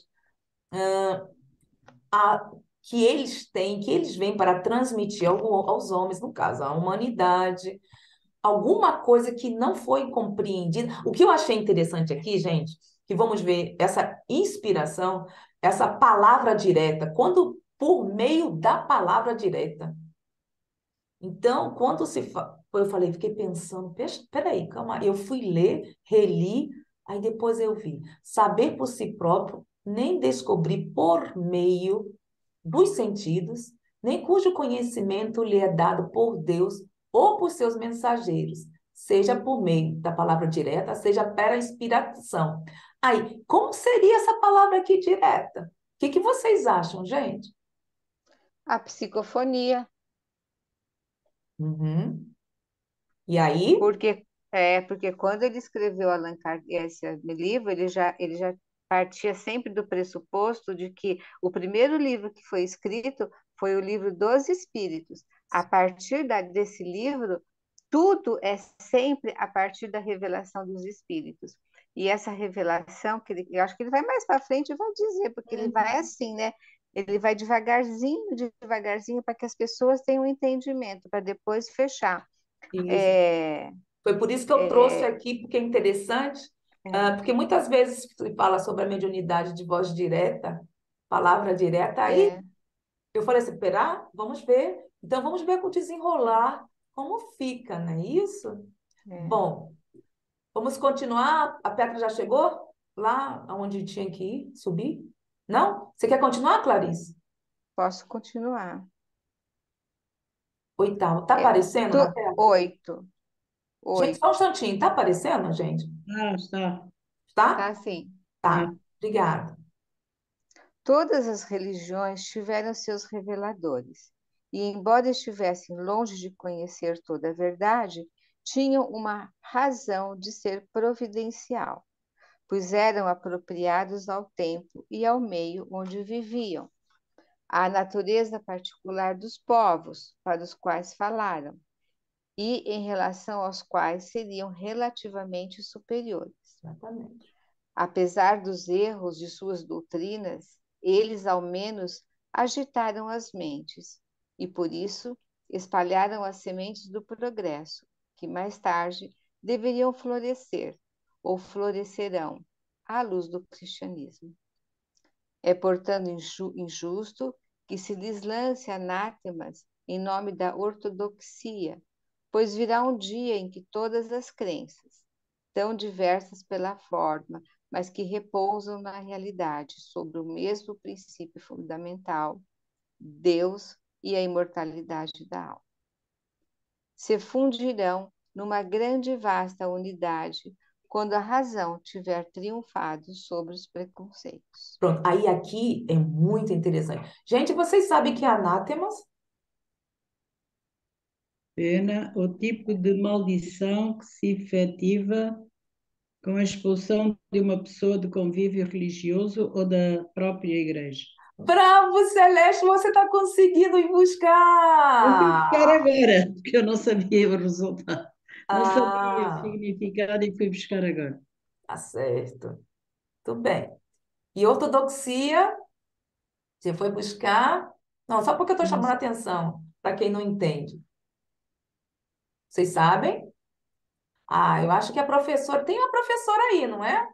a, que eles vêm para transmitir aos homens, no caso, à humanidade, alguma coisa que não foi compreendida. O que eu achei interessante aqui, gente, que vamos ver essa inspiração, essa palavra direta, quando por meio da palavra direta. Então, eu falei, fiquei pensando, peraí, calma, eu fui ler, reli, aí depois eu vi. Saber por si próprio, nem descobrir por meio dos sentidos, nem cujo conhecimento lhe é dado por Deus ou por seus mensageiros, seja por meio da palavra direta, seja pela inspiração. Aí, como seria essa palavra aqui direta? O que vocês acham, gente? A psicofonia, Uhum. E aí? porque quando ele escreveu Allan Kardec esse livro, ele já partia sempre do pressuposto de que o primeiro livro que foi escrito foi o livro dos Espíritos. A partir desse livro, tudo é sempre a partir da revelação dos Espíritos. E essa revelação, eu acho que ele vai mais para frente e vai dizer, porque ele vai assim, né? Ele vai devagarzinho, devagarzinho, para que as pessoas tenham um entendimento, para depois fechar. Isso. É, Foi por isso que eu trouxe é, aqui, porque é interessante, é, porque muitas vezes se fala sobre a mediunidade de voz direta, palavra direta, aí é, eu falei assim, pera, vamos ver. Então, vamos ver com o desenrolar como fica, não é isso? é. Bom, vamos continuar. A Petra já chegou lá onde tinha que ir, subir? Não? Você quer continuar, Clarice? Posso continuar. Oitavo. Tá É, aparecendo na tela? oito, Gente, só um oito. instantinho. Tá aparecendo, gente? Ah, está. Tá? Tá assim. Tá. Ah, Obrigada. Todas as religiões tiveram seus reveladores, e embora estivessem longe de conhecer toda a verdade, tinham uma razão de ser providencial, pois eram apropriados ao tempo e ao meio onde viviam, à natureza particular dos povos para os quais falaram, e em relação aos quais seriam relativamente superiores. Exatamente. Apesar dos erros de suas doutrinas, eles ao menos agitaram as mentes e, por isso, espalharam as sementes do progresso, que mais tarde deveriam florescer ou florescerão à luz do cristianismo. É, portanto, injusto que se lhes lance anátemas em nome da ortodoxia, pois virá um dia em que todas as crenças, tão diversas pela forma, mas que repousam na realidade sobre o mesmo princípio fundamental, Deus e a imortalidade da alma, se fundirão numa grande e vasta unidade quando a razão tiver triunfado sobre os preconceitos. Pronto. Aí aqui é muito interessante. Gente, vocês sabem que é anátemas? pena, o tipo de maldição que se efetiva com a expulsão de uma pessoa do convívio religioso ou da própria igreja. Bravo, Celeste, você está conseguindo ir Eu fui buscar buscar. agora, porque eu não sabia o resultado. Não sabia o Ah, significado e fui buscar agora. tá certo. Tudo bem. E ortodoxia, você foi buscar. Não, só porque eu estou chamando a atenção, para quem não entende. Vocês sabem? Ah, eu acho que a professora. Tem uma professora aí, não é?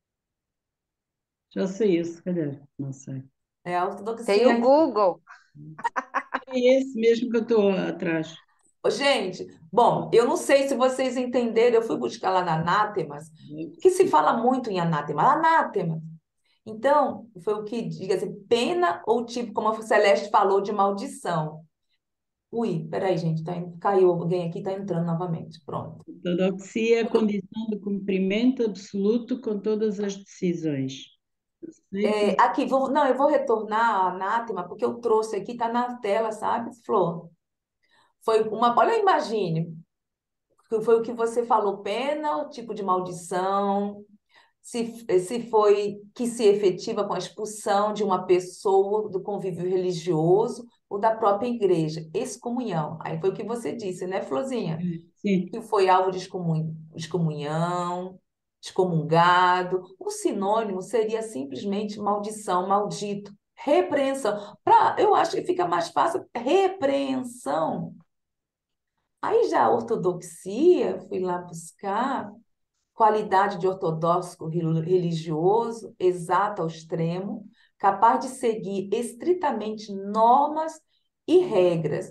Já sei isso, se calhar, não sei. É a Tem ortodoxia. o Google. É esse mesmo que eu estou atrás. Ô, gente, bom, eu não sei se vocês entenderam, eu fui buscar lá na Anátemas, que se fala muito em anátema. Anátema. Então, foi o que diga assim, pena ou tipo, como a Celeste falou, de maldição. Ui, peraí, gente, caiu alguém aqui, está entrando novamente. Pronto. Ortodoxia é a condição de cumprimento absoluto com todas as decisões. Aceito É, aqui, não, eu vou retornar a anátema, porque eu trouxe aqui, está na tela, sabe, Flor? Foi uma. Olha, imagine. que foi o que você falou, pena, o tipo de maldição, se foi que se efetiva com a expulsão de uma pessoa do convívio religioso ou da própria igreja, excomunhão. Aí foi o que você disse, né, Florzinha? Sim. Que foi alvo de excomunhão, excomungado. O sinônimo seria simplesmente maldição, maldito, repreensão. Eu acho que fica mais fácil repreensão. Aí já a ortodoxia, fui lá buscar qualidade de ortodoxo religioso, exato ao extremo, capaz de seguir estritamente normas e regras.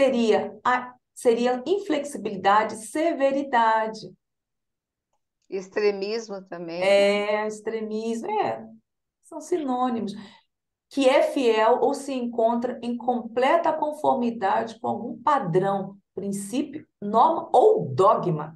Seria inflexibilidade, severidade. Extremismo também, né? Extremismo, são sinônimos. Que é fiel ou se encontra em completa conformidade com algum padrão, princípio, norma ou dogma,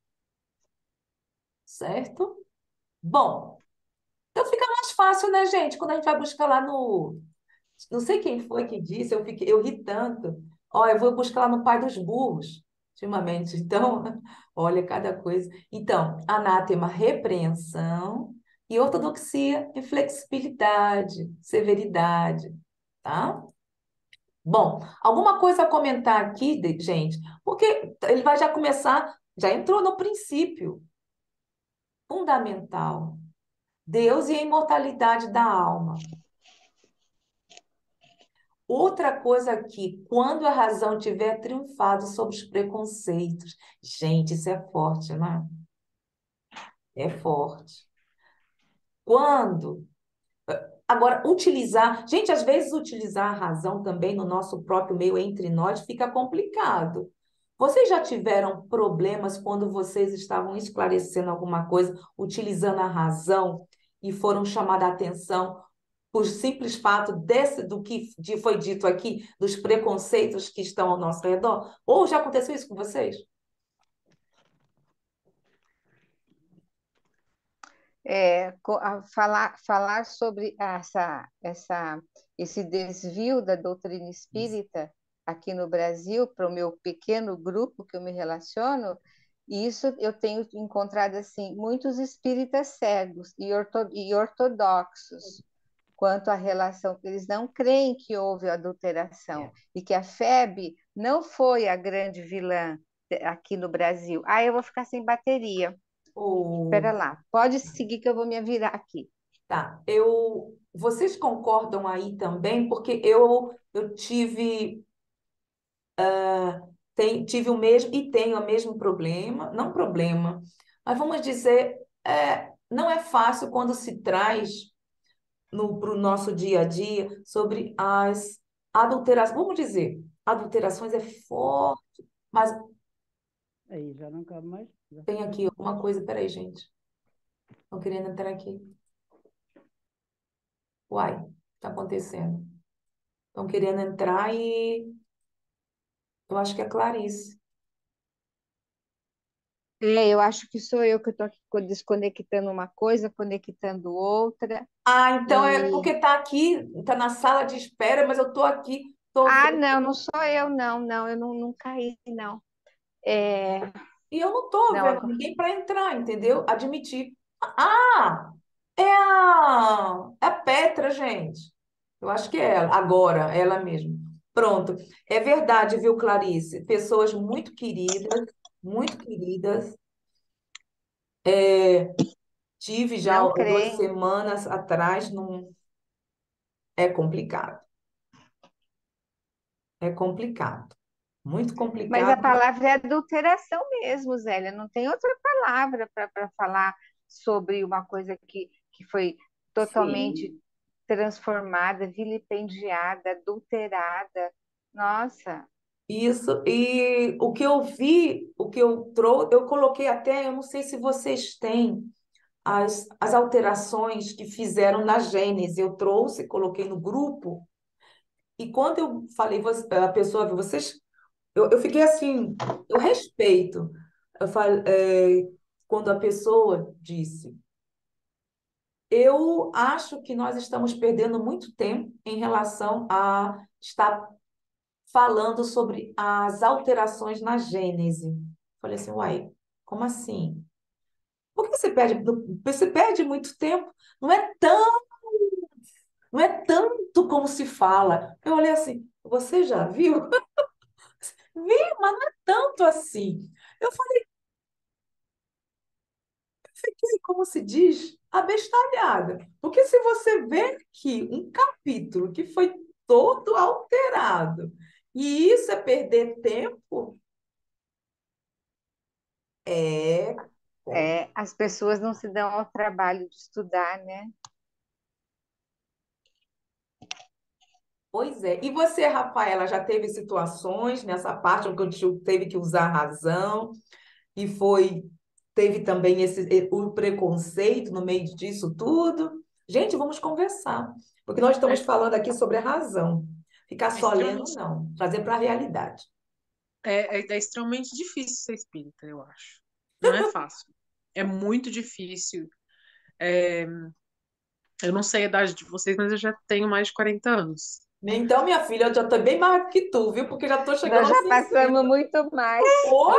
certo? Bom, então fica mais fácil, né, gente? Quando a gente vai buscar lá no. Não sei quem foi que disse, eu ri tanto. Ó, eu vou buscar lá no Pai dos Burros, ultimamente. Então, olha cada coisa. Então, anátema, repreensão, e ortodoxia, inflexibilidade, severidade, tá? Bom, alguma coisa a comentar aqui, gente? Porque ele vai já começar, já entrou no princípio fundamental. Deus e a imortalidade da alma. Outra coisa aqui, quando a razão tiver triunfado sobre os preconceitos. Gente, isso é forte, né? É forte. Quando. Agora, utilizar. Gente, às vezes utilizar a razão também no nosso próprio meio, entre nós, fica complicado. Vocês já tiveram problemas quando vocês estavam esclarecendo alguma coisa, utilizando a razão e foram chamada a atenção por simples fato do que foi dito aqui, dos preconceitos que estão ao nosso redor? Ou já aconteceu isso com vocês? Falar sobre esse desvio da doutrina Isso. espírita aqui no Brasil, para o meu pequeno grupo que eu me relaciono, isso eu tenho encontrado assim muitos espíritas cegos e ortodoxos quanto à relação, que eles não creem que houve adulteração e que a FEB não foi a grande vilã aqui no Brasil. Ah, eu vou ficar sem bateria. Espera Ou, lá, pode seguir que eu vou me virar aqui. tá, vocês concordam aí também? Porque eu tive o mesmo e tenho o mesmo problema, não problema, mas vamos dizer, não é fácil quando se traz para o nosso dia a dia sobre as adulterações. Vamos dizer, adulterações é forte, mas Aí já não cabe mais. Já tem foi aqui tudo. alguma coisa. Peraí, gente. Estão querendo entrar aqui. Uai, o que está acontecendo? Estão querendo entrar e eu acho que é Clarice. Eu acho que sou eu que estou aqui desconectando uma coisa, conectando outra. Ah, então é porque E está aqui, está na sala de espera, mas eu estou aqui, estou vendo, não, não sou eu, não, eu não caí, não. É, e eu não estou não, vendo agora. ninguém para entrar, entendeu? Admitir. Ah, é a Petra, gente. Eu acho que é ela, agora, ela mesma. Pronto. É verdade, viu, Clarice? Pessoas muito queridas. Tive já Não 2 creem. semanas atrás, não é complicado. É complicado. Muito Mas a complicado. palavra é adulteração mesmo, Zélia. Não tem outra palavra para falar sobre uma coisa que foi totalmente Sim, transformada, vilipendiada, adulterada. Nossa, isso. E o que eu vi, o que eu trouxe, eu coloquei até, eu não sei se vocês têm as alterações que fizeram na Gênese. Eu trouxe, coloquei no grupo. E quando eu falei, a pessoa, vocês, eu fiquei assim, eu respeito. Eu falei, quando a pessoa disse, eu acho que nós estamos perdendo muito tempo em relação a estar falando sobre as alterações na Gênese. Falei assim, uai, como assim? Por que você perde muito tempo? Não é tão, não é tanto como se fala. Eu olhei assim, você já viu? Vi, mas não é tanto assim. Eu fiquei, como se diz, abestalhada. Porque se você vê aqui um capítulo que foi todo alterado, e isso é perder tempo, é. As pessoas não se dão ao trabalho de estudar, né? Pois é. E você, Rafaela, já teve situações nessa parte onde teve que usar a razão e teve também o preconceito no meio disso tudo? Gente, vamos conversar, porque nós estamos É, falando aqui sobre a razão. Ficar é só lendo, extremamente, não. Trazer para a realidade. é extremamente difícil ser espírita, eu acho. Não é fácil. É muito difícil. É, eu não sei a idade de vocês, mas eu já tenho mais de 40 anos. Então, minha filha, eu já estou bem mais que tu, viu? Porque já estou chegando Nós aos já passamos 60. muito mais. Oi?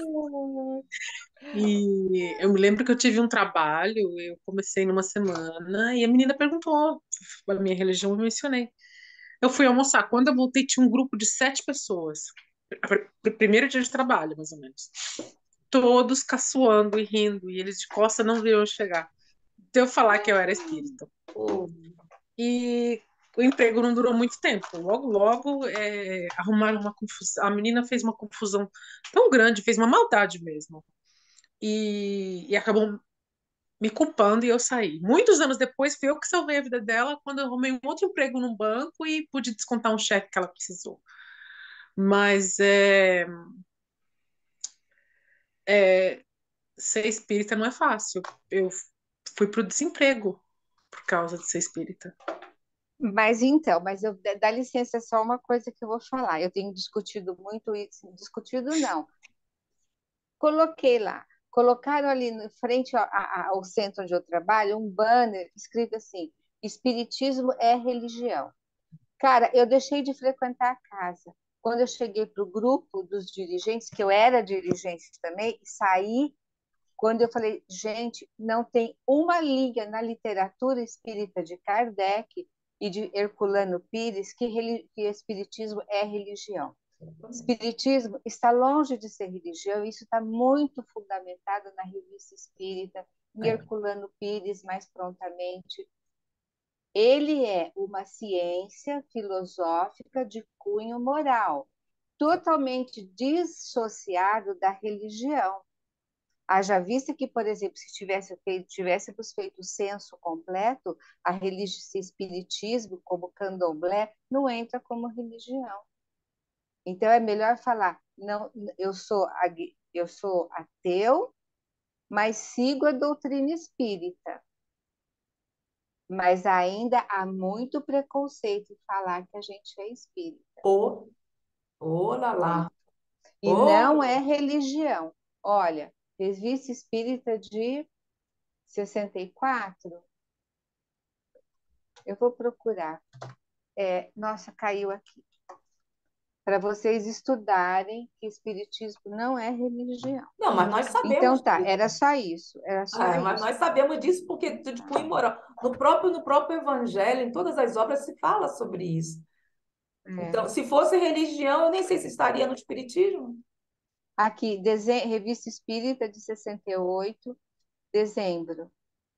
E eu me lembro que eu tive um trabalho, eu comecei numa semana e a menina perguntou a minha religião, eu mencionei. Eu fui almoçar. Quando eu voltei, tinha um grupo de 7 pessoas. Primeiro dia de trabalho, mais ou menos. Todos caçoando e rindo, e eles de costa não viam eu chegar. Então eu falar que eu era espírita. Oh, E o emprego não durou muito tempo. Logo, logo, arrumaram uma confusão. A menina fez uma confusão tão grande, fez uma maldade mesmo. E acabou me culpando e eu saí. Muitos anos depois, fui eu que salvei a vida dela quando eu arrumei um outro emprego num banco e pude descontar um cheque que ela precisou. Mas ser espírita não é fácil. Eu fui pro desemprego por causa de ser espírita. Mas então, dá licença, só uma coisa que eu vou falar. Eu tenho discutido muito isso, discutido não. Coloquei lá, colocaram ali em frente ao centro onde eu trabalho um banner escrito assim: Espiritismo é religião. Cara, eu deixei de frequentar a casa. Quando eu cheguei para o grupo dos dirigentes, que eu era dirigente também, saí quando eu falei, gente, não tem uma linha na literatura espírita de Kardec e de Herculano Pires que espiritismo é religião. Espiritismo está longe de ser religião, isso está muito fundamentado na Revista Espírita, em é. Herculano Pires, mais prontamente. Ele é uma ciência filosófica de cunho moral, totalmente dissociado da religião. Haja vista que, por exemplo, se tivéssemos feito o censo completo, a religião, espiritismo, como candomblé, não entra como religião. Então é melhor falar, não, eu sou ateu, mas sigo a doutrina espírita. Mas ainda há muito preconceito em falar que a gente é espírita. Ô, ô, lá, lá. Pronto. E Ô, não é religião. Olha, Revista Espírita de 64, eu vou procurar. Nossa, caiu aqui. Para vocês estudarem que Espiritismo não é religião. não, mas nós Então sabemos tá, disso. era só isso, era só Mas isso. nós sabemos disso porque de cunho moral. No próprio Evangelho, em todas as obras, se fala sobre isso. É. Então, se fosse religião, eu nem sei se estaria no Espiritismo. Aqui, Revista Espírita de 68, dezembro.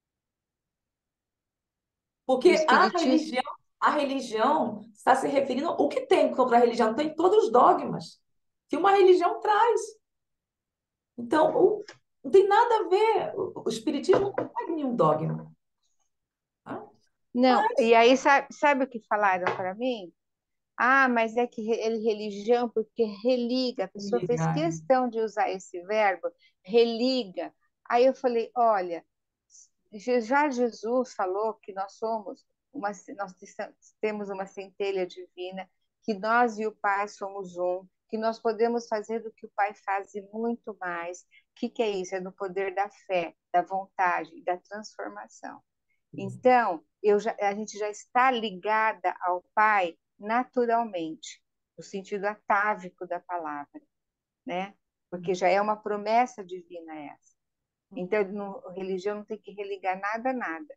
O Porque a Espiritismo. religião, a religião está se referindo ao que tem contra a religião, tem todos os dogmas que uma religião traz. Então, não tem nada a ver. O Espiritismo não tem nenhum dogma. Tá? Não, Mas, e aí sabe o que falaram para mim? Ah, mas é que ele religião porque religa. A pessoa fez ligar. questão de usar esse verbo, religa. Aí eu falei, olha, já Jesus falou que nós temos uma centelha divina, que nós e o Pai somos um, que nós podemos fazer do que o Pai faz e muito mais. O que é isso? É no poder da fé, da vontade e da transformação. Então, a gente já está ligada ao Pai naturalmente, no sentido atávico da palavra, né? porque já é uma promessa divina essa. Então, religião não tem que religar nada a nada.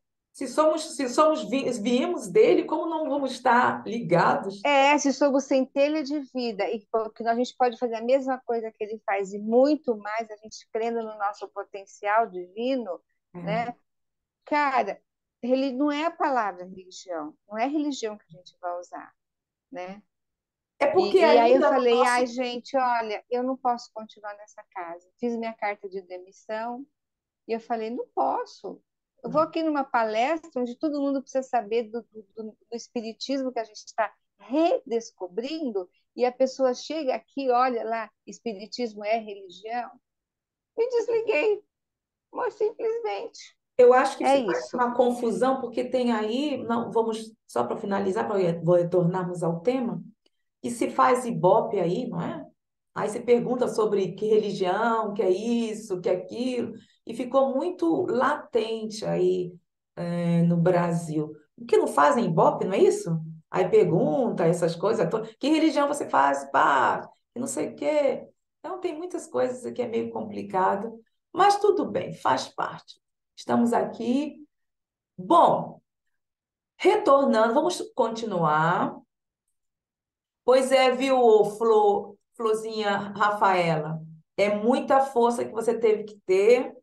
Se viemos dele, como não vamos estar ligados? Se somos centelha de vida e que a gente pode fazer a mesma coisa que ele faz e muito mais, a gente crendo no nosso potencial divino, É. né? Cara, ele não é a palavra religião, não é religião que a gente vai usar, né? É porque E aí eu ainda no falei, ai, nosso. gente, olha, eu não posso continuar nessa casa. Fiz minha carta de demissão e eu falei, não posso. Eu vou aqui numa palestra onde todo mundo precisa saber do espiritismo que a gente está redescobrindo e a pessoa chega aqui, olha lá, espiritismo é religião. E desliguei, mas simplesmente. Eu acho que É se faz isso. uma confusão, porque tem aí, não, vamos só para finalizar, para retornarmos ao tema, que se faz ibope aí, não é? Aí se pergunta sobre que religião, que é isso, que é aquilo, e ficou muito latente aí no Brasil. O que não fazem ibope, não é isso? Aí pergunta essas coisas, que religião você faz? Pá, que não sei o quê. Então tem muitas coisas que é meio complicado, mas tudo bem, faz parte. Estamos aqui. Bom, retornando, vamos continuar. Pois é, viu, Florzinha Rafaela? É muita força que você teve que ter,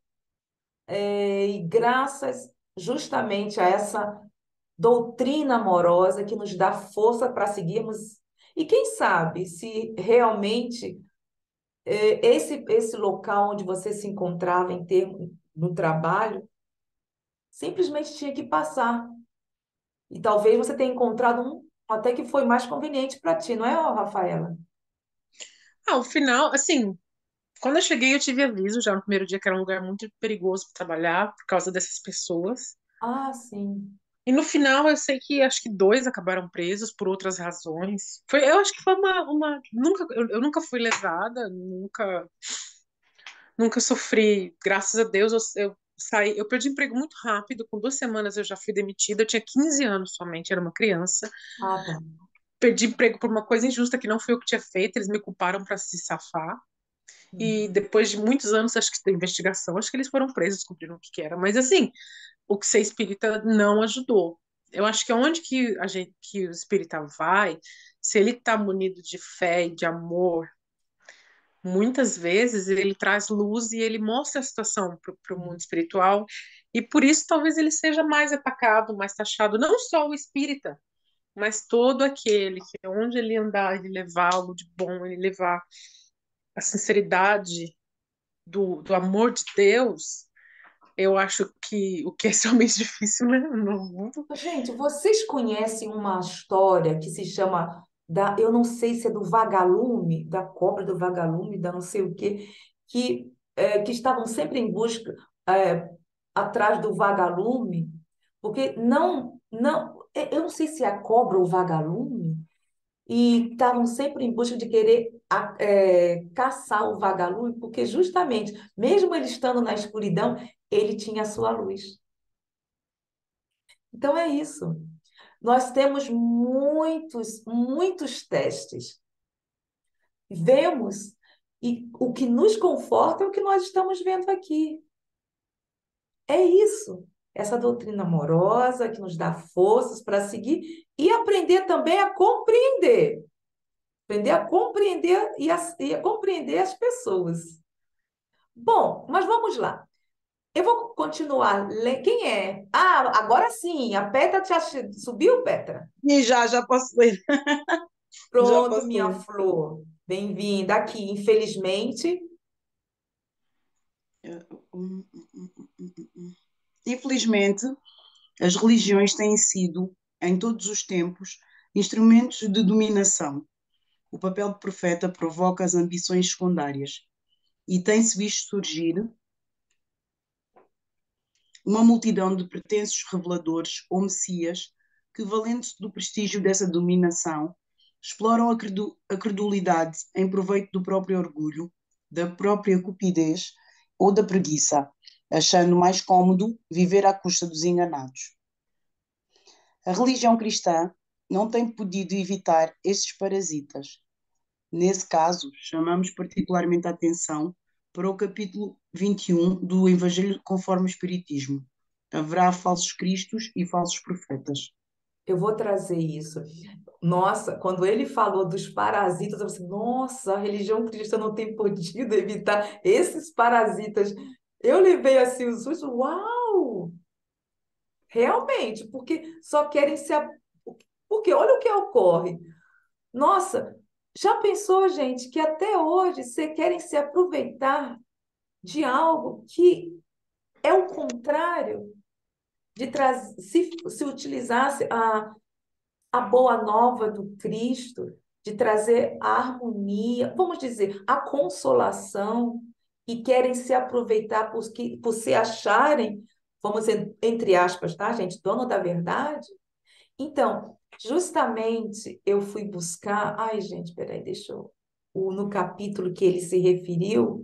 e graças justamente a essa doutrina amorosa que nos dá força para seguirmos. E quem sabe se realmente esse local onde você se encontrava em termo, no trabalho simplesmente tinha que passar. E talvez você tenha encontrado um até que foi mais conveniente para ti, não é, ó, Rafaela? Ao final, assim, quando eu cheguei, eu tive aviso já no primeiro dia que era um lugar muito perigoso para trabalhar por causa dessas pessoas. Ah, sim. E no final, eu sei que acho que dois acabaram presos por outras razões. Eu acho que foi eu nunca fui lesada, nunca sofri. Graças a Deus, eu saí, eu perdi emprego muito rápido. Com 2 semanas eu já fui demitida. Eu tinha 15 anos somente, era uma criança. Ah, tá. Perdi emprego por uma coisa injusta que não foi eu que tinha feito. Eles me culparam para se safar. E Uhum. depois de muitos anos, acho que da investigação, acho que eles foram presos, descobriram o que que era. Mas assim, o que ser espírita não ajudou. Eu acho que onde que que o espírita vai, se ele está munido de fé e de amor, muitas vezes ele traz luz e ele mostra a situação para o mundo espiritual. E por isso talvez ele seja mais atacado, mais taxado, não só o espírita, mas todo aquele que onde ele andar, ele levar algo de bom, ele levar a sinceridade do amor de Deus. Eu acho que o que é realmente difícil, né, no mundo. Gente, vocês conhecem uma história que se chama eu não sei se é do vagalume, da cobra do vagalume, da não sei o quê, que estavam sempre em busca atrás do vagalume, porque eu não sei se é a cobra ou o vagalume, e estavam sempre em busca de querer caçar o vagalume, porque justamente, mesmo ele estando na escuridão, ele tinha a sua luz. Então é isso. Nós temos muitos, muitos testes. Vemos, e o que nos conforta é o que nós estamos vendo aqui. É isso. Essa doutrina amorosa que nos dá forças para seguir e aprender também a compreender. Aprender a compreender e a compreender as pessoas. Bom, mas vamos lá. Eu vou continuar. Quem é? Ah, agora sim. A Petra subiu, Petra? E já posso ler. Já Pronto, posso minha ler. flor. Bem-vinda aqui. Infelizmente, Infelizmente, as religiões têm sido, em todos os tempos, instrumentos de dominação. O papel de profeta provoca as ambições secundárias e tem-se visto surgir uma multidão de pretensos reveladores ou messias que, valendo-se do prestígio dessa dominação, exploram a credulidade em proveito do próprio orgulho, da própria cupidez ou da preguiça, achando mais cômodo viver à custa dos enganados. A religião cristã não tem podido evitar esses parasitas. Nesse caso, chamamos particularmente a atenção para o capítulo 21 do Evangelho conforme o Espiritismo. Haverá falsos cristos e falsos profetas. Eu vou trazer isso. Nossa, quando ele falou dos parasitas, eu falei assim, nossa, a religião cristã não tem podido evitar esses parasitas. Eu levei assim os sustos, uau! Realmente, porque só querem se. Porque olha o que ocorre. Nossa, já pensou, gente, que até hoje você querem se aproveitar de algo que é o contrário de trazer, se utilizasse a boa nova do Cristo, de trazer a harmonia, vamos dizer, a consolação, e querem se aproveitar por se acharem, vamos dizer, entre aspas, tá, gente, dono da verdade. Então, justamente eu fui buscar, ai, gente, peraí, deixa eu, no capítulo que ele se referiu,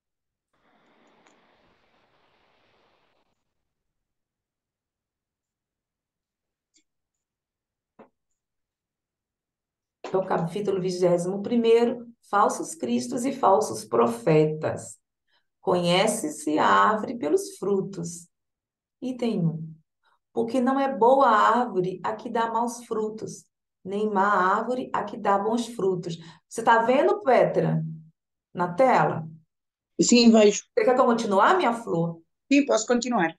é o capítulo 21º, falsos cristos e falsos profetas. Conhece-se a árvore pelos frutos. Item 1. Porque não é boa árvore a que dá maus frutos, nem má árvore a que dá bons frutos. Você está vendo, Petra, na tela? Sim, vejo. Você quer que eu continuar, minha flor? Sim, posso continuar.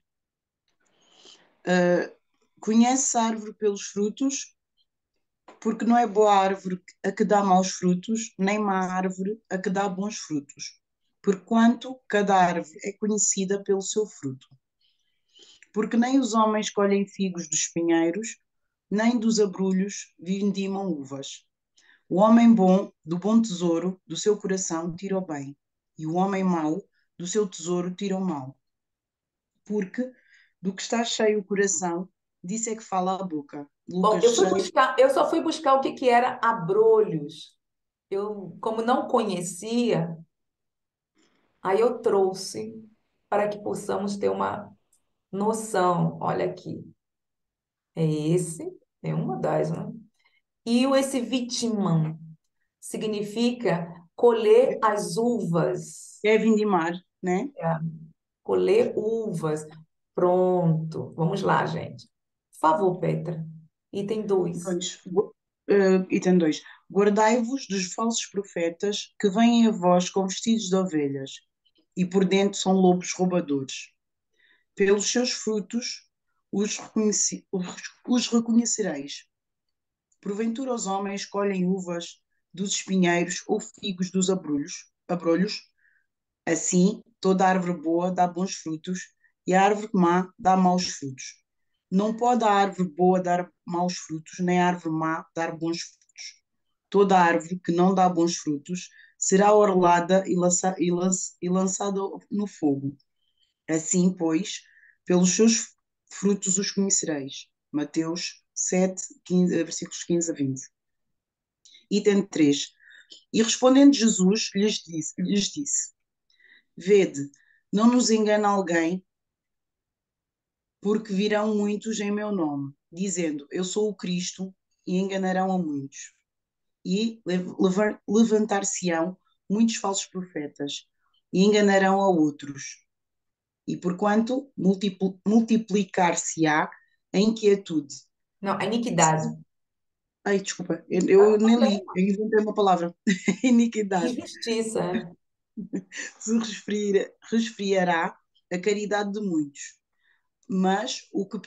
Conhece a árvore pelos frutos, porque não é boa árvore a que dá maus frutos, nem má árvore a que dá bons frutos. Porquanto cada árvore é conhecida pelo seu fruto. Porque nem os homens colhem figos dos espinheiros, nem dos abrolhos vindimam uvas. O homem bom, do bom tesouro do seu coração, tira o bem, e o homem mau, do seu tesouro, tira o mal. Porque do que está cheio o coração, disso é que fala a boca. Bom, Lucas 6. eu só fui buscar o que que era abrolhos. Eu, como não conhecia, aí eu trouxe para que possamos ter uma noção. Olha aqui, é esse, é uma das, né? E esse vitimão significa colher as uvas. É vindimar, né? É, colher uvas. Pronto. Vamos lá, gente. Por favor, Petra. Item 2. Dois. Item 2. Guardai-vos dos falsos profetas que vêm a vós com vestidos de ovelhas e por dentro são lobos roubadores. Pelos seus frutos os reconhecereis. Porventura os homens colhem uvas dos espinheiros ou figos dos abrolhos? Assim, toda árvore boa dá bons frutos e a árvore má dá maus frutos. Não pode a árvore boa dar maus frutos, nem a árvore má dar bons frutos. Toda árvore que não dá bons frutos será orlada e lançada no fogo. Assim, pois, pelos seus frutos os conhecereis. Mateus 7, 15, versículos 15 a 20. Item 3. E respondendo Jesus, lhes disse: Vede, não nos engana alguém, porque virão muitos em meu nome, dizendo, eu sou o Cristo, e enganarão a muitos. E levantar-se-ão muitos falsos profetas, e enganarão a outros. E porquanto multiplicar-se-á a inquietude. Não, a iniquidade. Ai, desculpa, Não eu tem nem li, problema. eu inventei uma palavra. Iniquidade. Injustiça. É. Se resfriará a caridade de muitos. Mas o que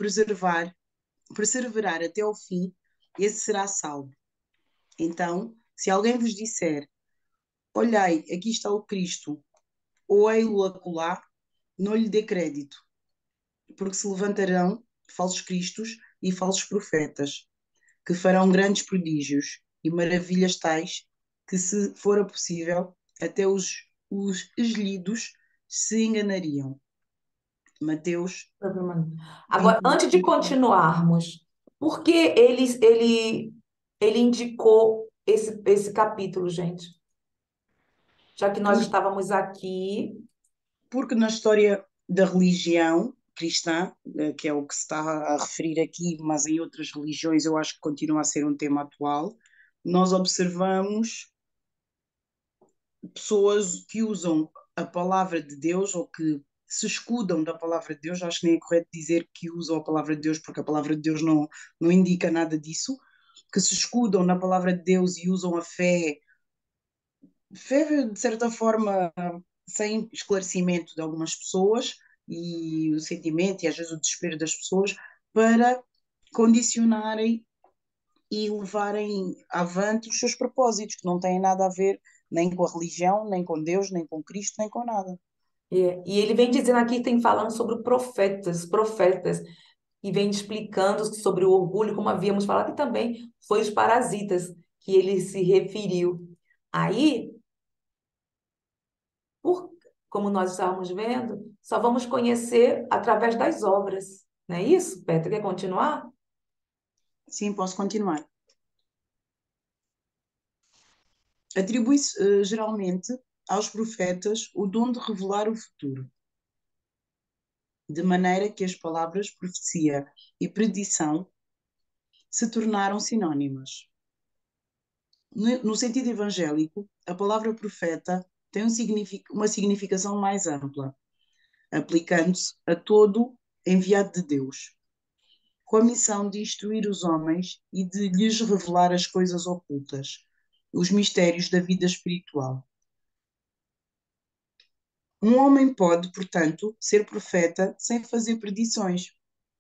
perseverar até ao fim, esse será salvo. Então, se alguém vos disser, olhai, aqui está o Cristo, ou ei-lo acolá, não lhe dê crédito, porque se levantarão falsos cristos e falsos profetas, que farão grandes prodígios e maravilhas tais que, se fora possível, até os escolhidos se enganariam. Mateus Agora, 21. antes de continuarmos, por que ele indicou esse capítulo, gente? Já que nós estávamos aqui. Porque na história da religião cristã, que é o que se está a referir aqui, mas em outras religiões eu acho que continua a ser um tema atual, nós observamos pessoas que usam a palavra de Deus ou que se escudam da palavra de Deus, acho que nem é correto dizer que usam a palavra de Deus, porque a palavra de Deus não indica nada disso, que se escudam na palavra de Deus e usam a fé de certa forma sem esclarecimento de algumas pessoas e o sentimento e às vezes o desespero das pessoas para condicionarem e levarem avante os seus propósitos, que não têm nada a ver nem com a religião, nem com Deus, nem com Cristo, nem com nada. E ele vem dizendo aqui, tem falando sobre profetas, profetas, e vem explicando sobre o orgulho, como havíamos falado, e também foi os parasitas que ele se referiu. Aí, por, como nós estávamos vendo, só vamos conhecer através das obras. Não é isso, Petra? Quer continuar? Sim, posso continuar. Atribui-se geralmente aos profetas o dom de revelar o futuro, de maneira que as palavras profecia e predição se tornaram sinónimas. No sentido evangélico, a palavra profeta tem uma significação mais ampla, aplicando-se a todo enviado de Deus, com a missão de instruir os homens e de lhes revelar as coisas ocultas, os mistérios da vida espiritual. Um homem pode, portanto, ser profeta sem fazer predições.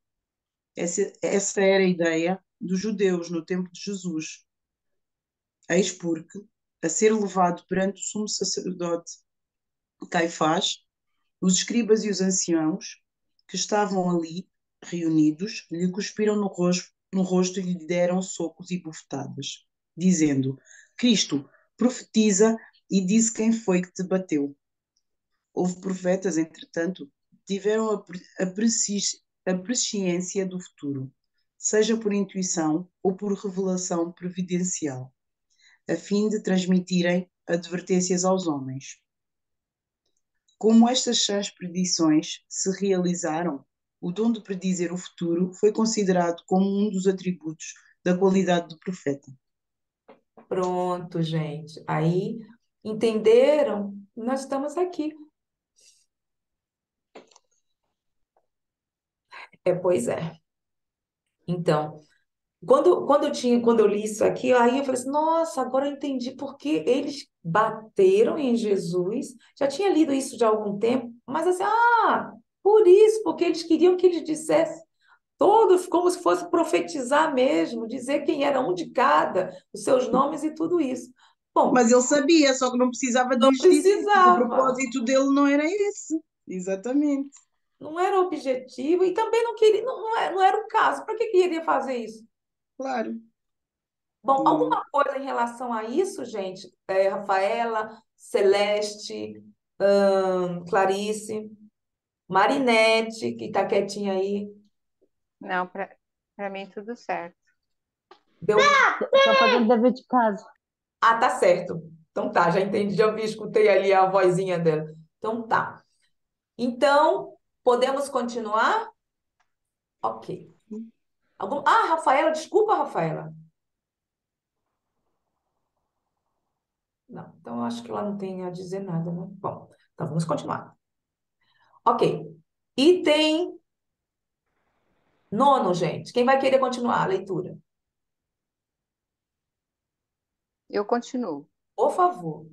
Essa era a ideia dos judeus no tempo de Jesus. Eis porque, a ser levado perante o sumo sacerdote Caifás, os escribas e os anciãos que estavam ali reunidos lhe cuspiram no rosto e lhe deram socos e bufetadas, dizendo: Cristo, profetiza e diz quem foi que te bateu. Houve profetas, entretanto, que tiveram a presciência do futuro, seja por intuição ou por revelação providencial, a fim de transmitirem advertências aos homens. Como estas sãs predições se realizaram, o dom de predizer o futuro foi considerado como um dos atributos da qualidade do profeta. Pronto, gente. Aí entenderam? Nós estamos aqui. Pois é. Então, quando eu li isso aqui, aí eu falei assim, nossa, agora eu entendi por que eles bateram em Jesus. Já tinha lido isso já há algum tempo, mas assim, por isso, porque eles queriam que ele dissesse todos, como se fosse profetizar mesmo, dizer quem era um de cada, os seus nomes e tudo isso. Bom, Mas ele sabia, só que não precisava de não lhes dizer, porque o precisava, propósito dele não era esse. Exatamente. não era objetivo e também não queria, não era o caso. Para que queria fazer isso? Claro. Bom, Não. alguma coisa em relação a isso, gente? Rafaela, Celeste, Clarice, Marinete, que está quietinha aí. Não, para mim tudo certo. Deu... Só fazendo dever de casa. Ah, tá certo. Então tá, já entendi, já ouvi, escutei ali a vozinha dela. Então tá. Então, podemos continuar? Ok. Rafaela, desculpa, Rafaela. Não, então eu acho que ela não tem a dizer nada, né? Bom, então vamos continuar. Ok. Item nono, gente. Quem vai querer continuar a leitura? Eu continuo. Por favor.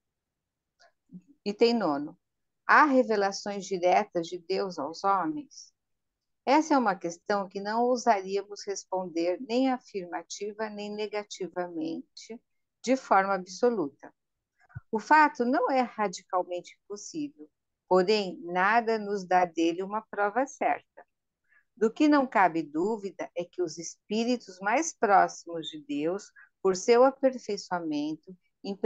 Item nono. Há revelações diretas de Deus aos homens? Essa é uma questão que não ousaríamos responder nem afirmativa nem negativamente, de forma absoluta. O fato não é radicalmente impossível, porém, nada nos dá dele uma prova certa. Do que não cabe dúvida é que os espíritos mais próximos de Deus, por seu aperfeiçoamento,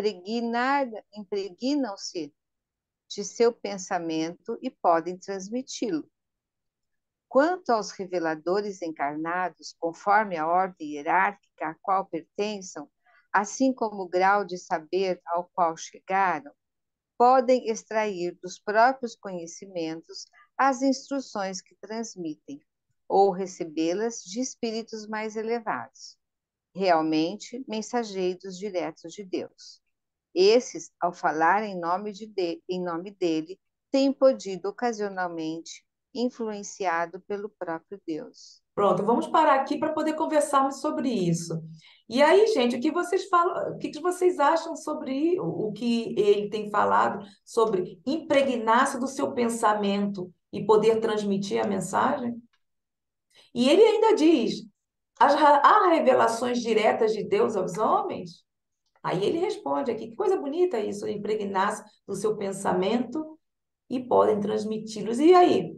impregnam-se de seu pensamento e podem transmiti-lo. Quanto aos reveladores encarnados, conforme a ordem hierárquica a qual pertençam, assim como o grau de saber ao qual chegaram, podem extrair dos próprios conhecimentos as instruções que transmitem, ou recebê-las de espíritos mais elevados, realmente mensageiros diretos de Deus. Esses, ao falar em nome dele, têm podido ocasionalmente influenciado pelo próprio Deus. Pronto, vamos parar aqui para poder conversarmos sobre isso. E aí, gente, o que vocês falam, o que que vocês acham sobre o que ele tem falado sobre impregnar-se do seu pensamento e poder transmitir a mensagem? E ele ainda diz: há revelações diretas de Deus aos homens? Aí ele responde aqui, que coisa bonita isso, impregnar-se do seu pensamento e podem transmiti-los. E aí?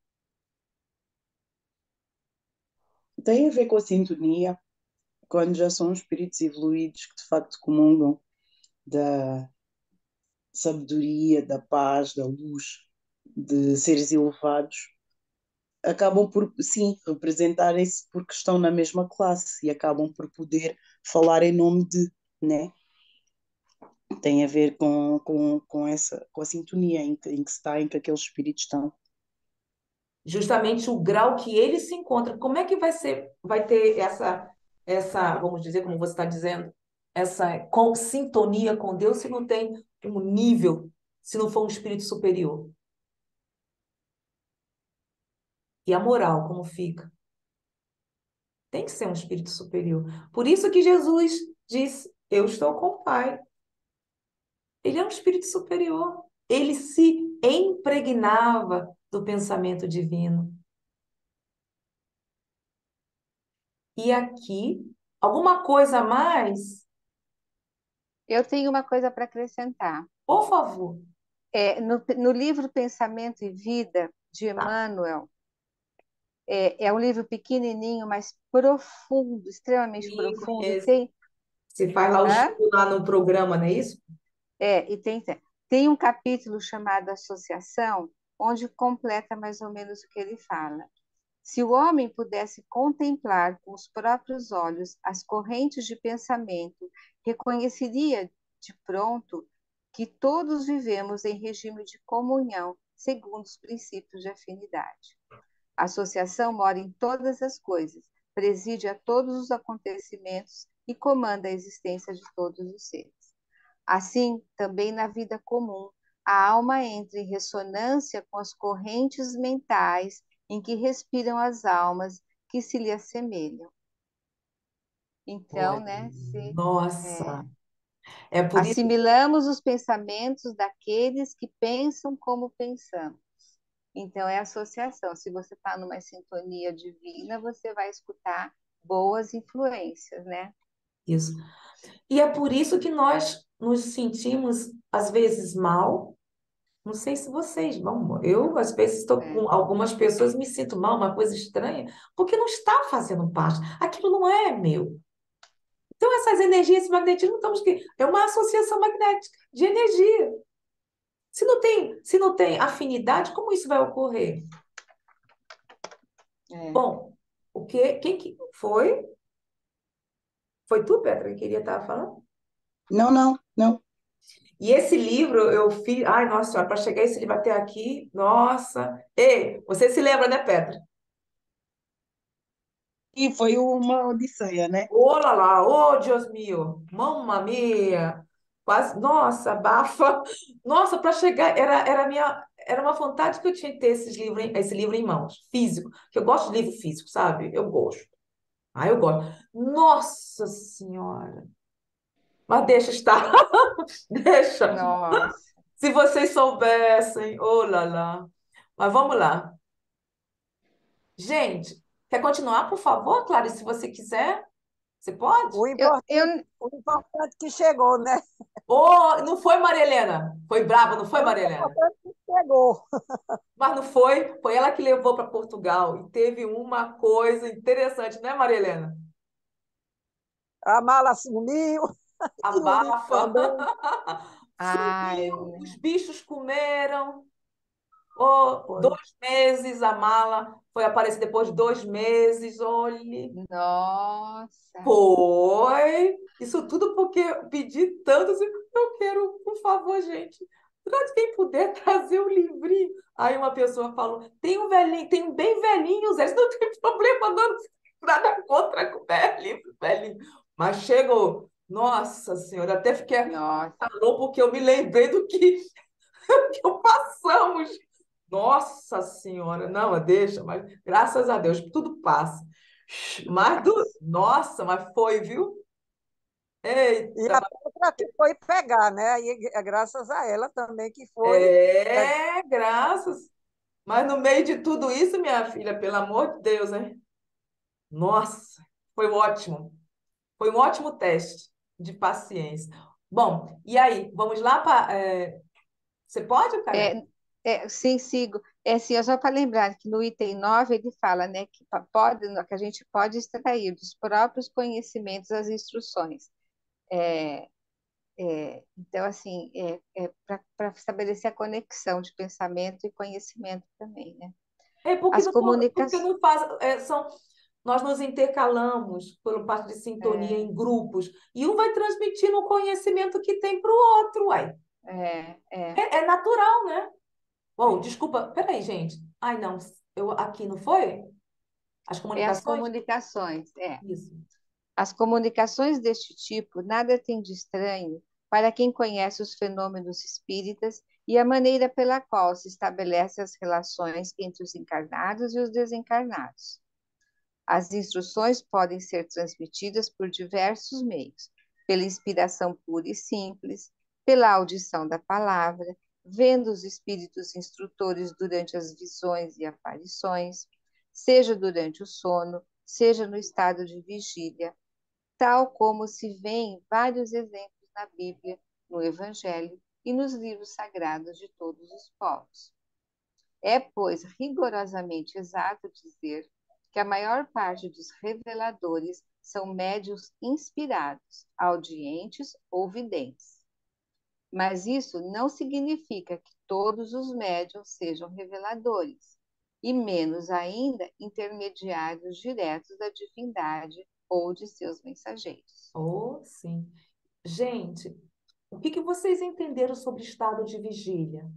Tem a ver com a sintonia, quando já são espíritos evoluídos que de facto comungam da sabedoria, da paz, da luz, de seres elevados, acabam por, sim, representarem-se porque estão na mesma classe e acabam por poder falar em nome de, né? Tem a ver com a sintonia em que se está, em que aqueles espíritos estão. Justamente o grau que ele se encontra. Como é que vai ter vamos dizer, como você está dizendo, essa sintonia com Deus se não tem um nível, se não for um espírito superior? E a moral, como fica? Tem que ser um espírito superior. Por isso que Jesus disse: Eu estou com o Pai. Ele é um espírito superior. Ele se impregnava do pensamento divino. E aqui, alguma coisa a mais? Eu tenho uma coisa para acrescentar. Por favor. No livro Pensamento e Vida, de Tá. Emmanuel, é um livro pequenininho, mas profundo, extremamente Sim, profundo. conheço. Você faz lá o Hã? estudo lá no programa, não é isso? E tem um capítulo chamado Associação, onde completa mais ou menos o que ele fala. Se o homem pudesse contemplar com os próprios olhos as correntes de pensamento, reconheceria de pronto que todos vivemos em regime de comunhão, segundo os princípios de afinidade. A associação mora em todas as coisas, preside a todos os acontecimentos e comanda a existência de todos os seres. Assim, também na vida comum, a alma entra em ressonância com as correntes mentais em que respiram as almas que se lhe assemelham. Então, Olha, né, se nossa, é por isso. assimilamos os pensamentos daqueles que pensam como pensamos. Então, é associação. Se você está numa sintonia divina, você vai escutar boas influências, né? Isso. E é por isso que nós nos sentimos, às vezes, mal. Não sei se vocês vão. Eu, às vezes, estou É, com algumas pessoas, me sinto mal, uma coisa estranha, porque não está fazendo parte. Aquilo não é meu. Então, essas energias, esse magnetismo, estamos que é uma associação magnética de energia. Se não tem afinidade, como isso vai ocorrer? é. Bom, quem que foi? Foi tu, Petra, que queria estar falando? Não, não, não. E esse livro eu fiz. Ai, nossa senhora, para chegar esse livro até aqui, nossa. Ei, você se lembra, né, Petra? E foi uma odisseia, né? Ô lá lá, ô Deus mío, mamma mia. Quase, nossa, abafa. Nossa, para chegar, era uma vontade que eu tinha de ter esse livro em mãos, físico, que eu gosto de livro físico, sabe? Eu gosto. Ah, eu gosto. Nossa Senhora. Mas deixa estar. Deixa. Nossa. Se vocês soubessem, oh lá lá. Mas vamos lá. Gente, quer continuar, por favor, Clarice, se você quiser? Você pode? Eu, eu, O importante que chegou, né? Oh, não foi, Maria Helena? Foi brava, não foi, O Maria Helena? importante que chegou. Mas não foi. Foi ela que levou para Portugal. E teve uma coisa interessante, né, Maria Helena? A mala sumiu e o livro Abafa. também. ai, Sumiu, os bichos comeram. Oh, Foi. 2 meses a mala foi aparecer depois de 2 meses. Olhe. nossa. Foi. Isso tudo porque eu pedi tanto. Assim, eu quero, por favor, gente. Traz quem puder trazer o livrinho. Aí uma pessoa falou: tem um velhinho, tem um bem velhinho, Zé. Isso não tem problema, não. Nada contra o velhinho, velhinho. Mas chegou. Nossa Senhora, até fiquei Nossa, calor porque eu me lembrei do que eu passamos. Nossa Senhora, não, deixa, mas graças a Deus, tudo passa. tudo Mas, passa. nossa, mas foi, viu? E Eita, a outra que foi pegar, né? Aí é graças a ela também que foi. graças. Mas no meio de tudo isso, minha filha, pelo amor de Deus, hein? Nossa, foi ótimo. Foi um ótimo teste de paciência. Bom, e aí, vamos lá para. Você pode, Karen? Sim, sigo. É assim, só para lembrar que no item 9 ele fala, né, que a gente pode extrair dos próprios conhecimentos as instruções. É, então, assim, para estabelecer a conexão de pensamento e conhecimento também, né? Porque As porque comunicações. não faz. Nós nos intercalamos pelo parte de sintonia É, em grupos, e um vai transmitindo o conhecimento que tem para o outro, uai. é, é, É natural, né? Bom, é. desculpa, peraí, gente. Ai, não, aqui não foi? As É as comunicações? comunicações, Isso. As comunicações deste tipo nada têm de estranho para quem conhece os fenômenos espíritas e a maneira pela qual se estabelecem as relações entre os encarnados e os desencarnados. As instruções podem ser transmitidas por diversos meios: pela inspiração pura e simples, pela audição da palavra, vendo os espíritos instrutores durante as visões e aparições, seja durante o sono, seja no estado de vigília, tal como se vê em vários exemplos na Bíblia, no Evangelho e nos livros sagrados de todos os povos. É, pois, rigorosamente exato dizer que a maior parte dos reveladores são médiuns inspirados, audientes ou videntes. Mas isso não significa que todos os médiuns sejam reveladores, e menos ainda intermediários diretos da divindade ou de seus mensageiros. Oh, sim. Gente, o que vocês entenderam sobre estado de vigília?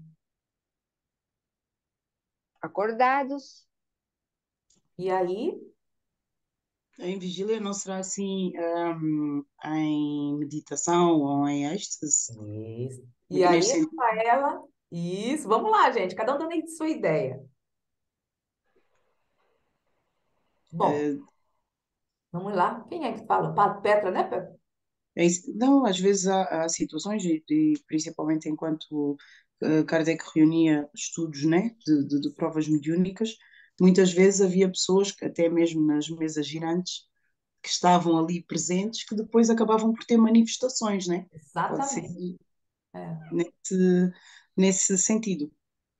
Acordados, E aí? Em vigília não será assim, em meditação ou em êxtase? Isso. E Aqui neste aí, sentido. Rafaela? Isso, vamos lá, gente. Cada um dando aí sua ideia. Bom, eh, vamos lá. Quem é que fala? Petra, né, Petra? Não, às vezes há situações, e principalmente enquanto Kardec reunia estudos, né, de provas mediúnicas, muitas vezes havia pessoas, que até mesmo nas mesas girantes, que estavam ali presentes, que depois acabavam por ter manifestações, né? Pode ser Exatamente. É, nesse, nesse sentido.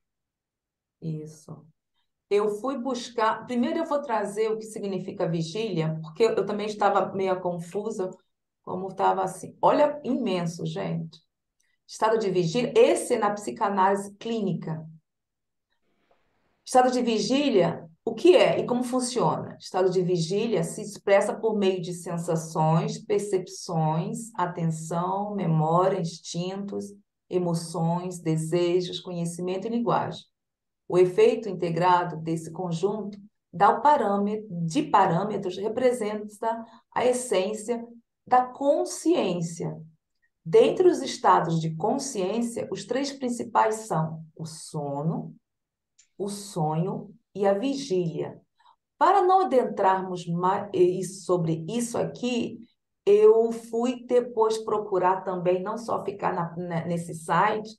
isso. Eu fui buscar. Primeiro, eu vou trazer o que significa vigília, porque eu também estava meio confusa, como estava assim. Olha, imenso, gente. Estado de vigília, esse é na psicanálise clínica. Estado de vigília, o que é e como funciona? Estado de vigília se expressa por meio de sensações, percepções, atenção, memória, instintos, emoções, desejos, conhecimento e linguagem. O efeito integrado desse conjunto dá o parâmetro de parâmetros representa a essência da consciência. Dentre os estados de consciência, os três principais são o sono, o sonho e a vigília. Para não adentrarmos mais sobre isso aqui, eu fui depois procurar também, não só ficar nesse site,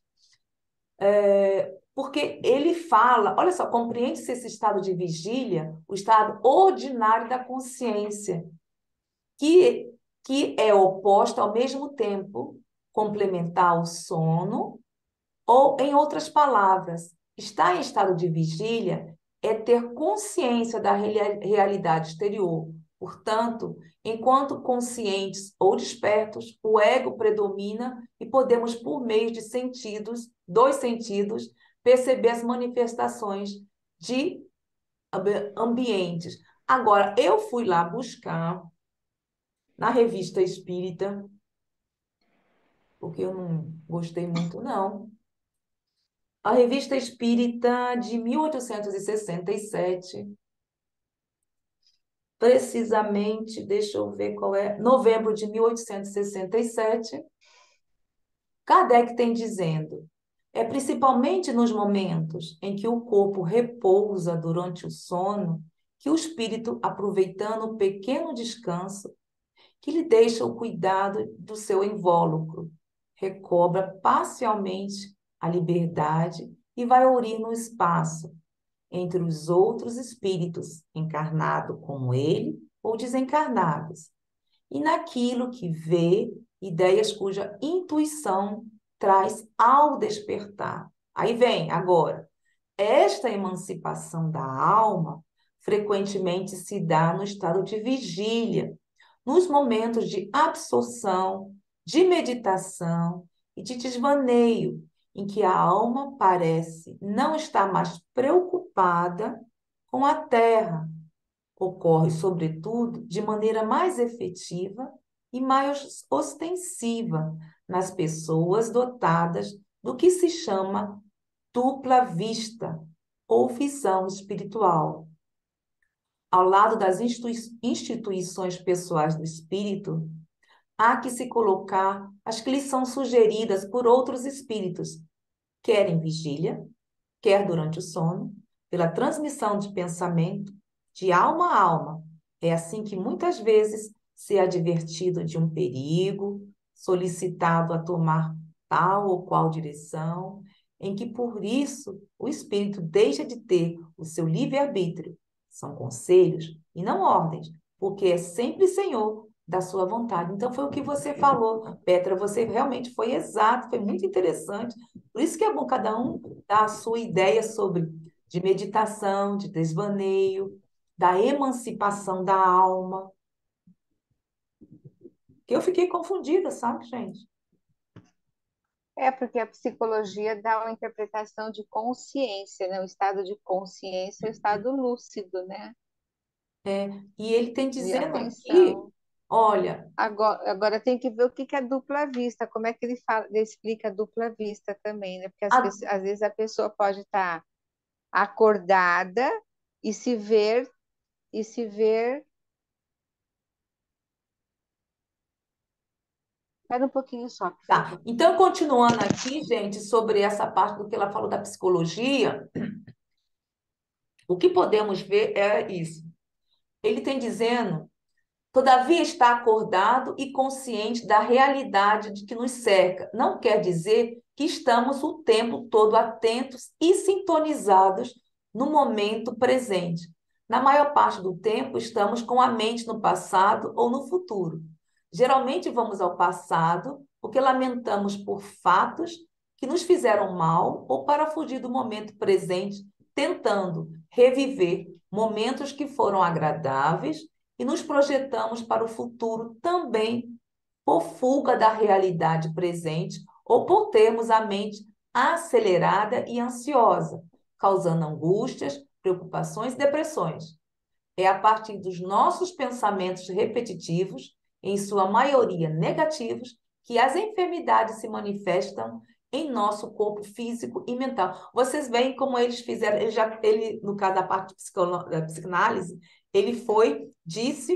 porque ele fala, olha só, compreende-se esse estado de vigília, o estado ordinário da consciência, que, que é oposto ao mesmo tempo, complementar ao sono, ou, em outras palavras, estar em estado de vigília é ter consciência da realidade exterior. Portanto, enquanto conscientes ou despertos, o ego predomina e podemos, por meio de sentidos, dois sentidos, perceber as manifestações de ambientes. Agora, eu fui lá buscar na revista Espírita, porque eu não gostei muito, não. A Revista Espírita de 1867 precisamente, deixa eu ver qual é, novembro de 1867, Kardec tem dizendo, é principalmente nos momentos em que o corpo repousa durante o sono, que o espírito, aproveitando o pequeno descanso, que lhe deixa o cuidado do seu invólucro, recobra parcialmente a liberdade e vai orir no espaço, entre os outros espíritos, encarnado como ele ou desencarnados, e naquilo que vê, ideias cuja intuição traz ao despertar. Aí vem agora, esta emancipação da alma frequentemente se dá no estado de vigília, nos momentos de absorção, de meditação e de desvaneio, em que a alma parece não estar mais preocupada com a terra. Ocorre, sobretudo, de maneira mais efetiva e mais ostensiva nas pessoas dotadas do que se chama dupla vista ou visão espiritual. Ao lado das instituições pessoais do espírito, há que se colocar as que lhes são sugeridas por outros espíritos, quer em vigília, quer durante o sono, pela transmissão de pensamento, de alma a alma. É assim que muitas vezes se é advertido de um perigo, solicitado a tomar tal ou qual direção, em que por isso o espírito deixa de ter o seu livre-arbítrio. São conselhos e não ordens, porque é sempre senhor da sua vontade. Então foi o que você falou, Petra, você realmente foi exato, foi muito interessante. Por isso que é bom cada um dar a sua ideia sobre de meditação, de desvaneio, da emancipação da alma. Que eu fiquei confundida, sabe, gente? É porque a psicologia dá uma interpretação de consciência, né? O estado de consciência é o estado lúcido, né? E ele tem De dizendo aqui, atenção. olha, Agora tem que ver o que que é dupla vista, como é que ele fala, ele explica a dupla vista também, né? Porque a- às vezes a pessoa pode estar acordada e se ver. Espera um pouquinho só, por tá. favor. Então, continuando aqui, gente, sobre essa parte do que ela falou da psicologia, o que podemos ver é isso. Ele tem dizendo todavia está acordado e consciente da realidade de que nos cerca. Não quer dizer que estamos o tempo todo atentos e sintonizados no momento presente. Na maior parte do tempo, estamos com a mente no passado ou no futuro. Geralmente vamos ao passado porque lamentamos por fatos que nos fizeram mal ou para fugir do momento presente, tentando reviver momentos que foram agradáveis e nos projetamos para o futuro também por fuga da realidade presente ou por termos a mente acelerada e ansiosa, causando angústias, preocupações e depressões. É a partir dos nossos pensamentos repetitivos, em sua maioria negativos, que as enfermidades se manifestam em nosso corpo físico e mental. Vocês veem como eles fizeram, no caso da parte da psicanálise, ele foi, disse,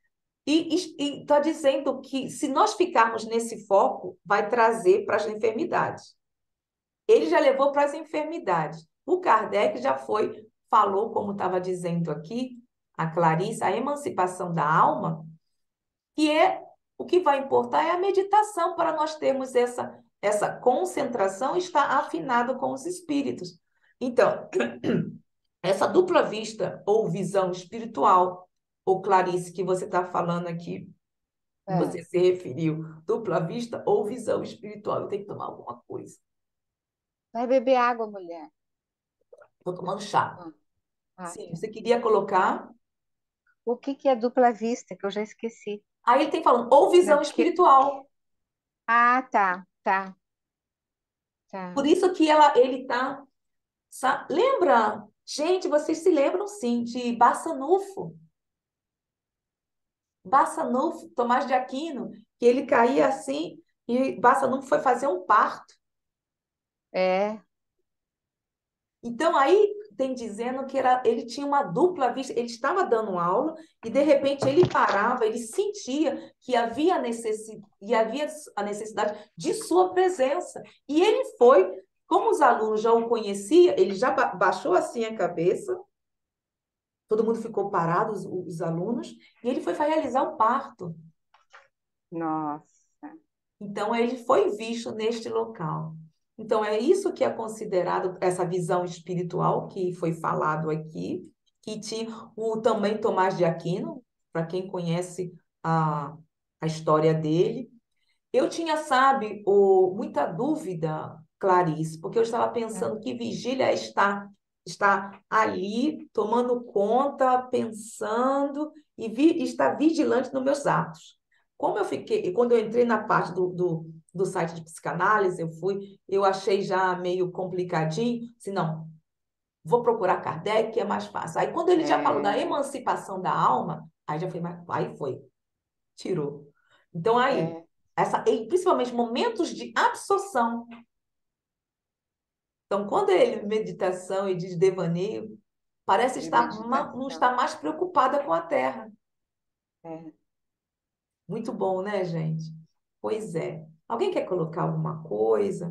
e está dizendo que se nós ficarmos nesse foco, vai trazer para as enfermidades. Ele já levou para as enfermidades. O Kardec já foi, falou, como estava dizendo aqui, a Clarice, a emancipação da alma, que é o que vai importar é a meditação para nós termos essa concentração e estar afinado com os espíritos. Então, essa dupla vista ou visão espiritual, ou Clarice, que você está falando aqui, É. você se referiu, dupla vista ou visão espiritual, eu tenho que tomar alguma coisa. Vai beber água, mulher. Estou tomando chá. Ah, Sim, tá. você queria colocar? O que que é dupla vista, que eu já esqueci? Aí ele tem falando, ou visão Não, espiritual. tá, tá, Por tá. isso que ele está. Lembra? Gente, vocês se lembram sim de Barçanufo. Barçanufo, Tomás de Aquino, que ele caía assim e Barçanufo foi fazer um parto. É, Então aí tem dizendo que ele tinha uma dupla vista, ele estava dando aula e de repente ele parava, ele sentia que havia a necessidade de sua presença. E ele foi, como os alunos já o conheciam, ele já baixou assim a cabeça, todo mundo ficou parado, os alunos, e ele foi realizar o parto. Nossa. Então, ele foi visto neste local. Então, é isso que é considerado essa visão espiritual que foi falado aqui, que tinha também Tomás de Aquino, para quem conhece a história dele. Eu tinha, sabe, muita dúvida, Clarice, porque eu estava pensando que vigília é estar ali, tomando conta, pensando e estar vigilante nos meus atos. Como eu fiquei, quando eu entrei na parte do site de psicanálise, eu achei já meio complicadinho, assim, não, vou procurar Kardec, que é mais fácil. Aí quando ele já falou da É, emancipação da alma, aí já foi mais, aí foi, tirou. Então aí, é, e principalmente momentos de absorção. Então, quando ele meditação e de devaneio, parece de estar não meditação. estar mais preocupada com a Terra. É. Muito bom, né, gente? Pois é. Alguém quer colocar alguma coisa?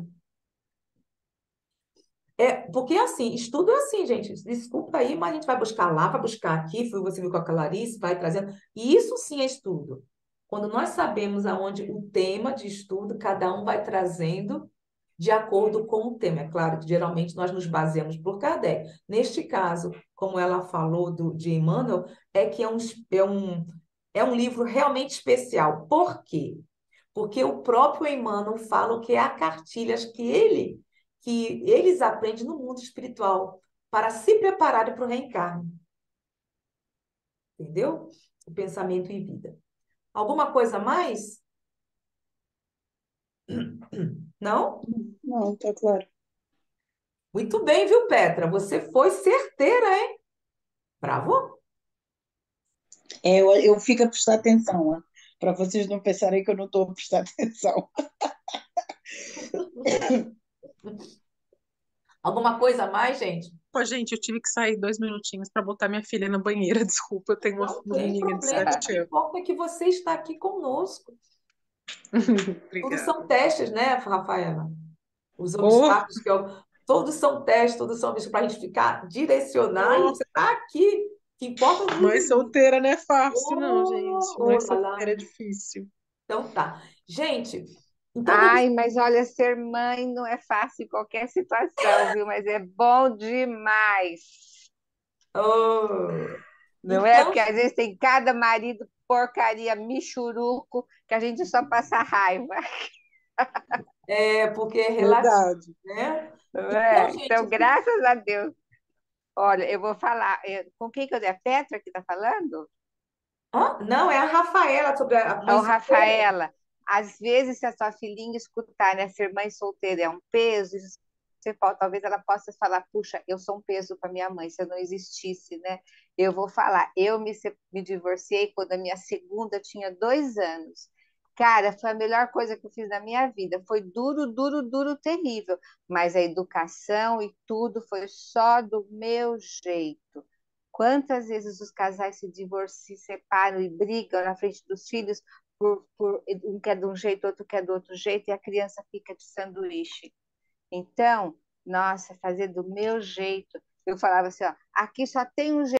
Porque assim, estudo é assim, gente. Desculpa aí, mas a gente vai buscar lá, vai buscar aqui. Você viu com a Clarice, vai trazendo. E isso sim é estudo. Quando nós sabemos aonde o tema de estudo, cada um vai trazendo de acordo com o tema. É claro que geralmente nós nos baseamos por Kardec. Neste caso, como ela falou de Emmanuel, é que é um livro realmente especial. Por quê? Porque o próprio Emmanuel fala que há cartilhas que eles aprendem no mundo espiritual para se prepararem para o reencarne. Entendeu? O pensamento e vida. Alguma coisa a mais? Não? Não, está claro. Muito bem, viu, Petra? Você foi certeira, hein? Bravo? Eu fico a prestar atenção, para vocês não pensarem que eu não estou a prestar atenção. Alguma coisa a mais, gente? Pô, gente, eu tive que sair 2 minutinhos para botar minha filha na banheira. Desculpa, eu tenho uma Não tem menininha de problema. O 7 que anos. importa é que você está aqui conosco. Tudo são Obrigada. testes, né, Rafaela? Os Oh, obstáculos todos são testes, todos são vistos para a gente ficar, direcionar, e oh, você está aqui. O que importa é nos mãe unir. solteira não é fácil, não, Oh, gente. oh Mãe lá, solteira lá. é difícil. Então tá. Gente, então vamos. Ai, mas olha, ser mãe não é fácil em qualquer situação, viu? Mas é bom demais. Oh. Não é? Então, Porque às vezes tem cada marido porcaria, michuruco, que a gente só passa raiva, porque é relativo, Verdade. né? não Então, é? gente, Então, graças a Deus. Olha, eu vou falar. Com quem que eu dei? A Petra que está falando? Não, é a Rafaela sobre a mãe Então, solteira. Rafaela, às vezes, se a sua filhinha escutar, né, ser mãe solteira é um peso, talvez ela possa falar, puxa, eu sou um peso para minha mãe, se eu não existisse, né? Eu vou falar, me divorciei quando a minha segunda tinha 2 anos. Cara, foi a melhor coisa que eu fiz na minha vida. Foi duro, duro, duro, terrível. Mas a educação e tudo foi só do meu jeito. Quantas vezes os casais se divorciam, se separam e brigam na frente dos filhos por um quer de um jeito, outro quer do outro jeito, e a criança fica de sanduíche. Então, nossa, fazer do meu jeito. Eu falava assim, ó, aqui só tem um jeito.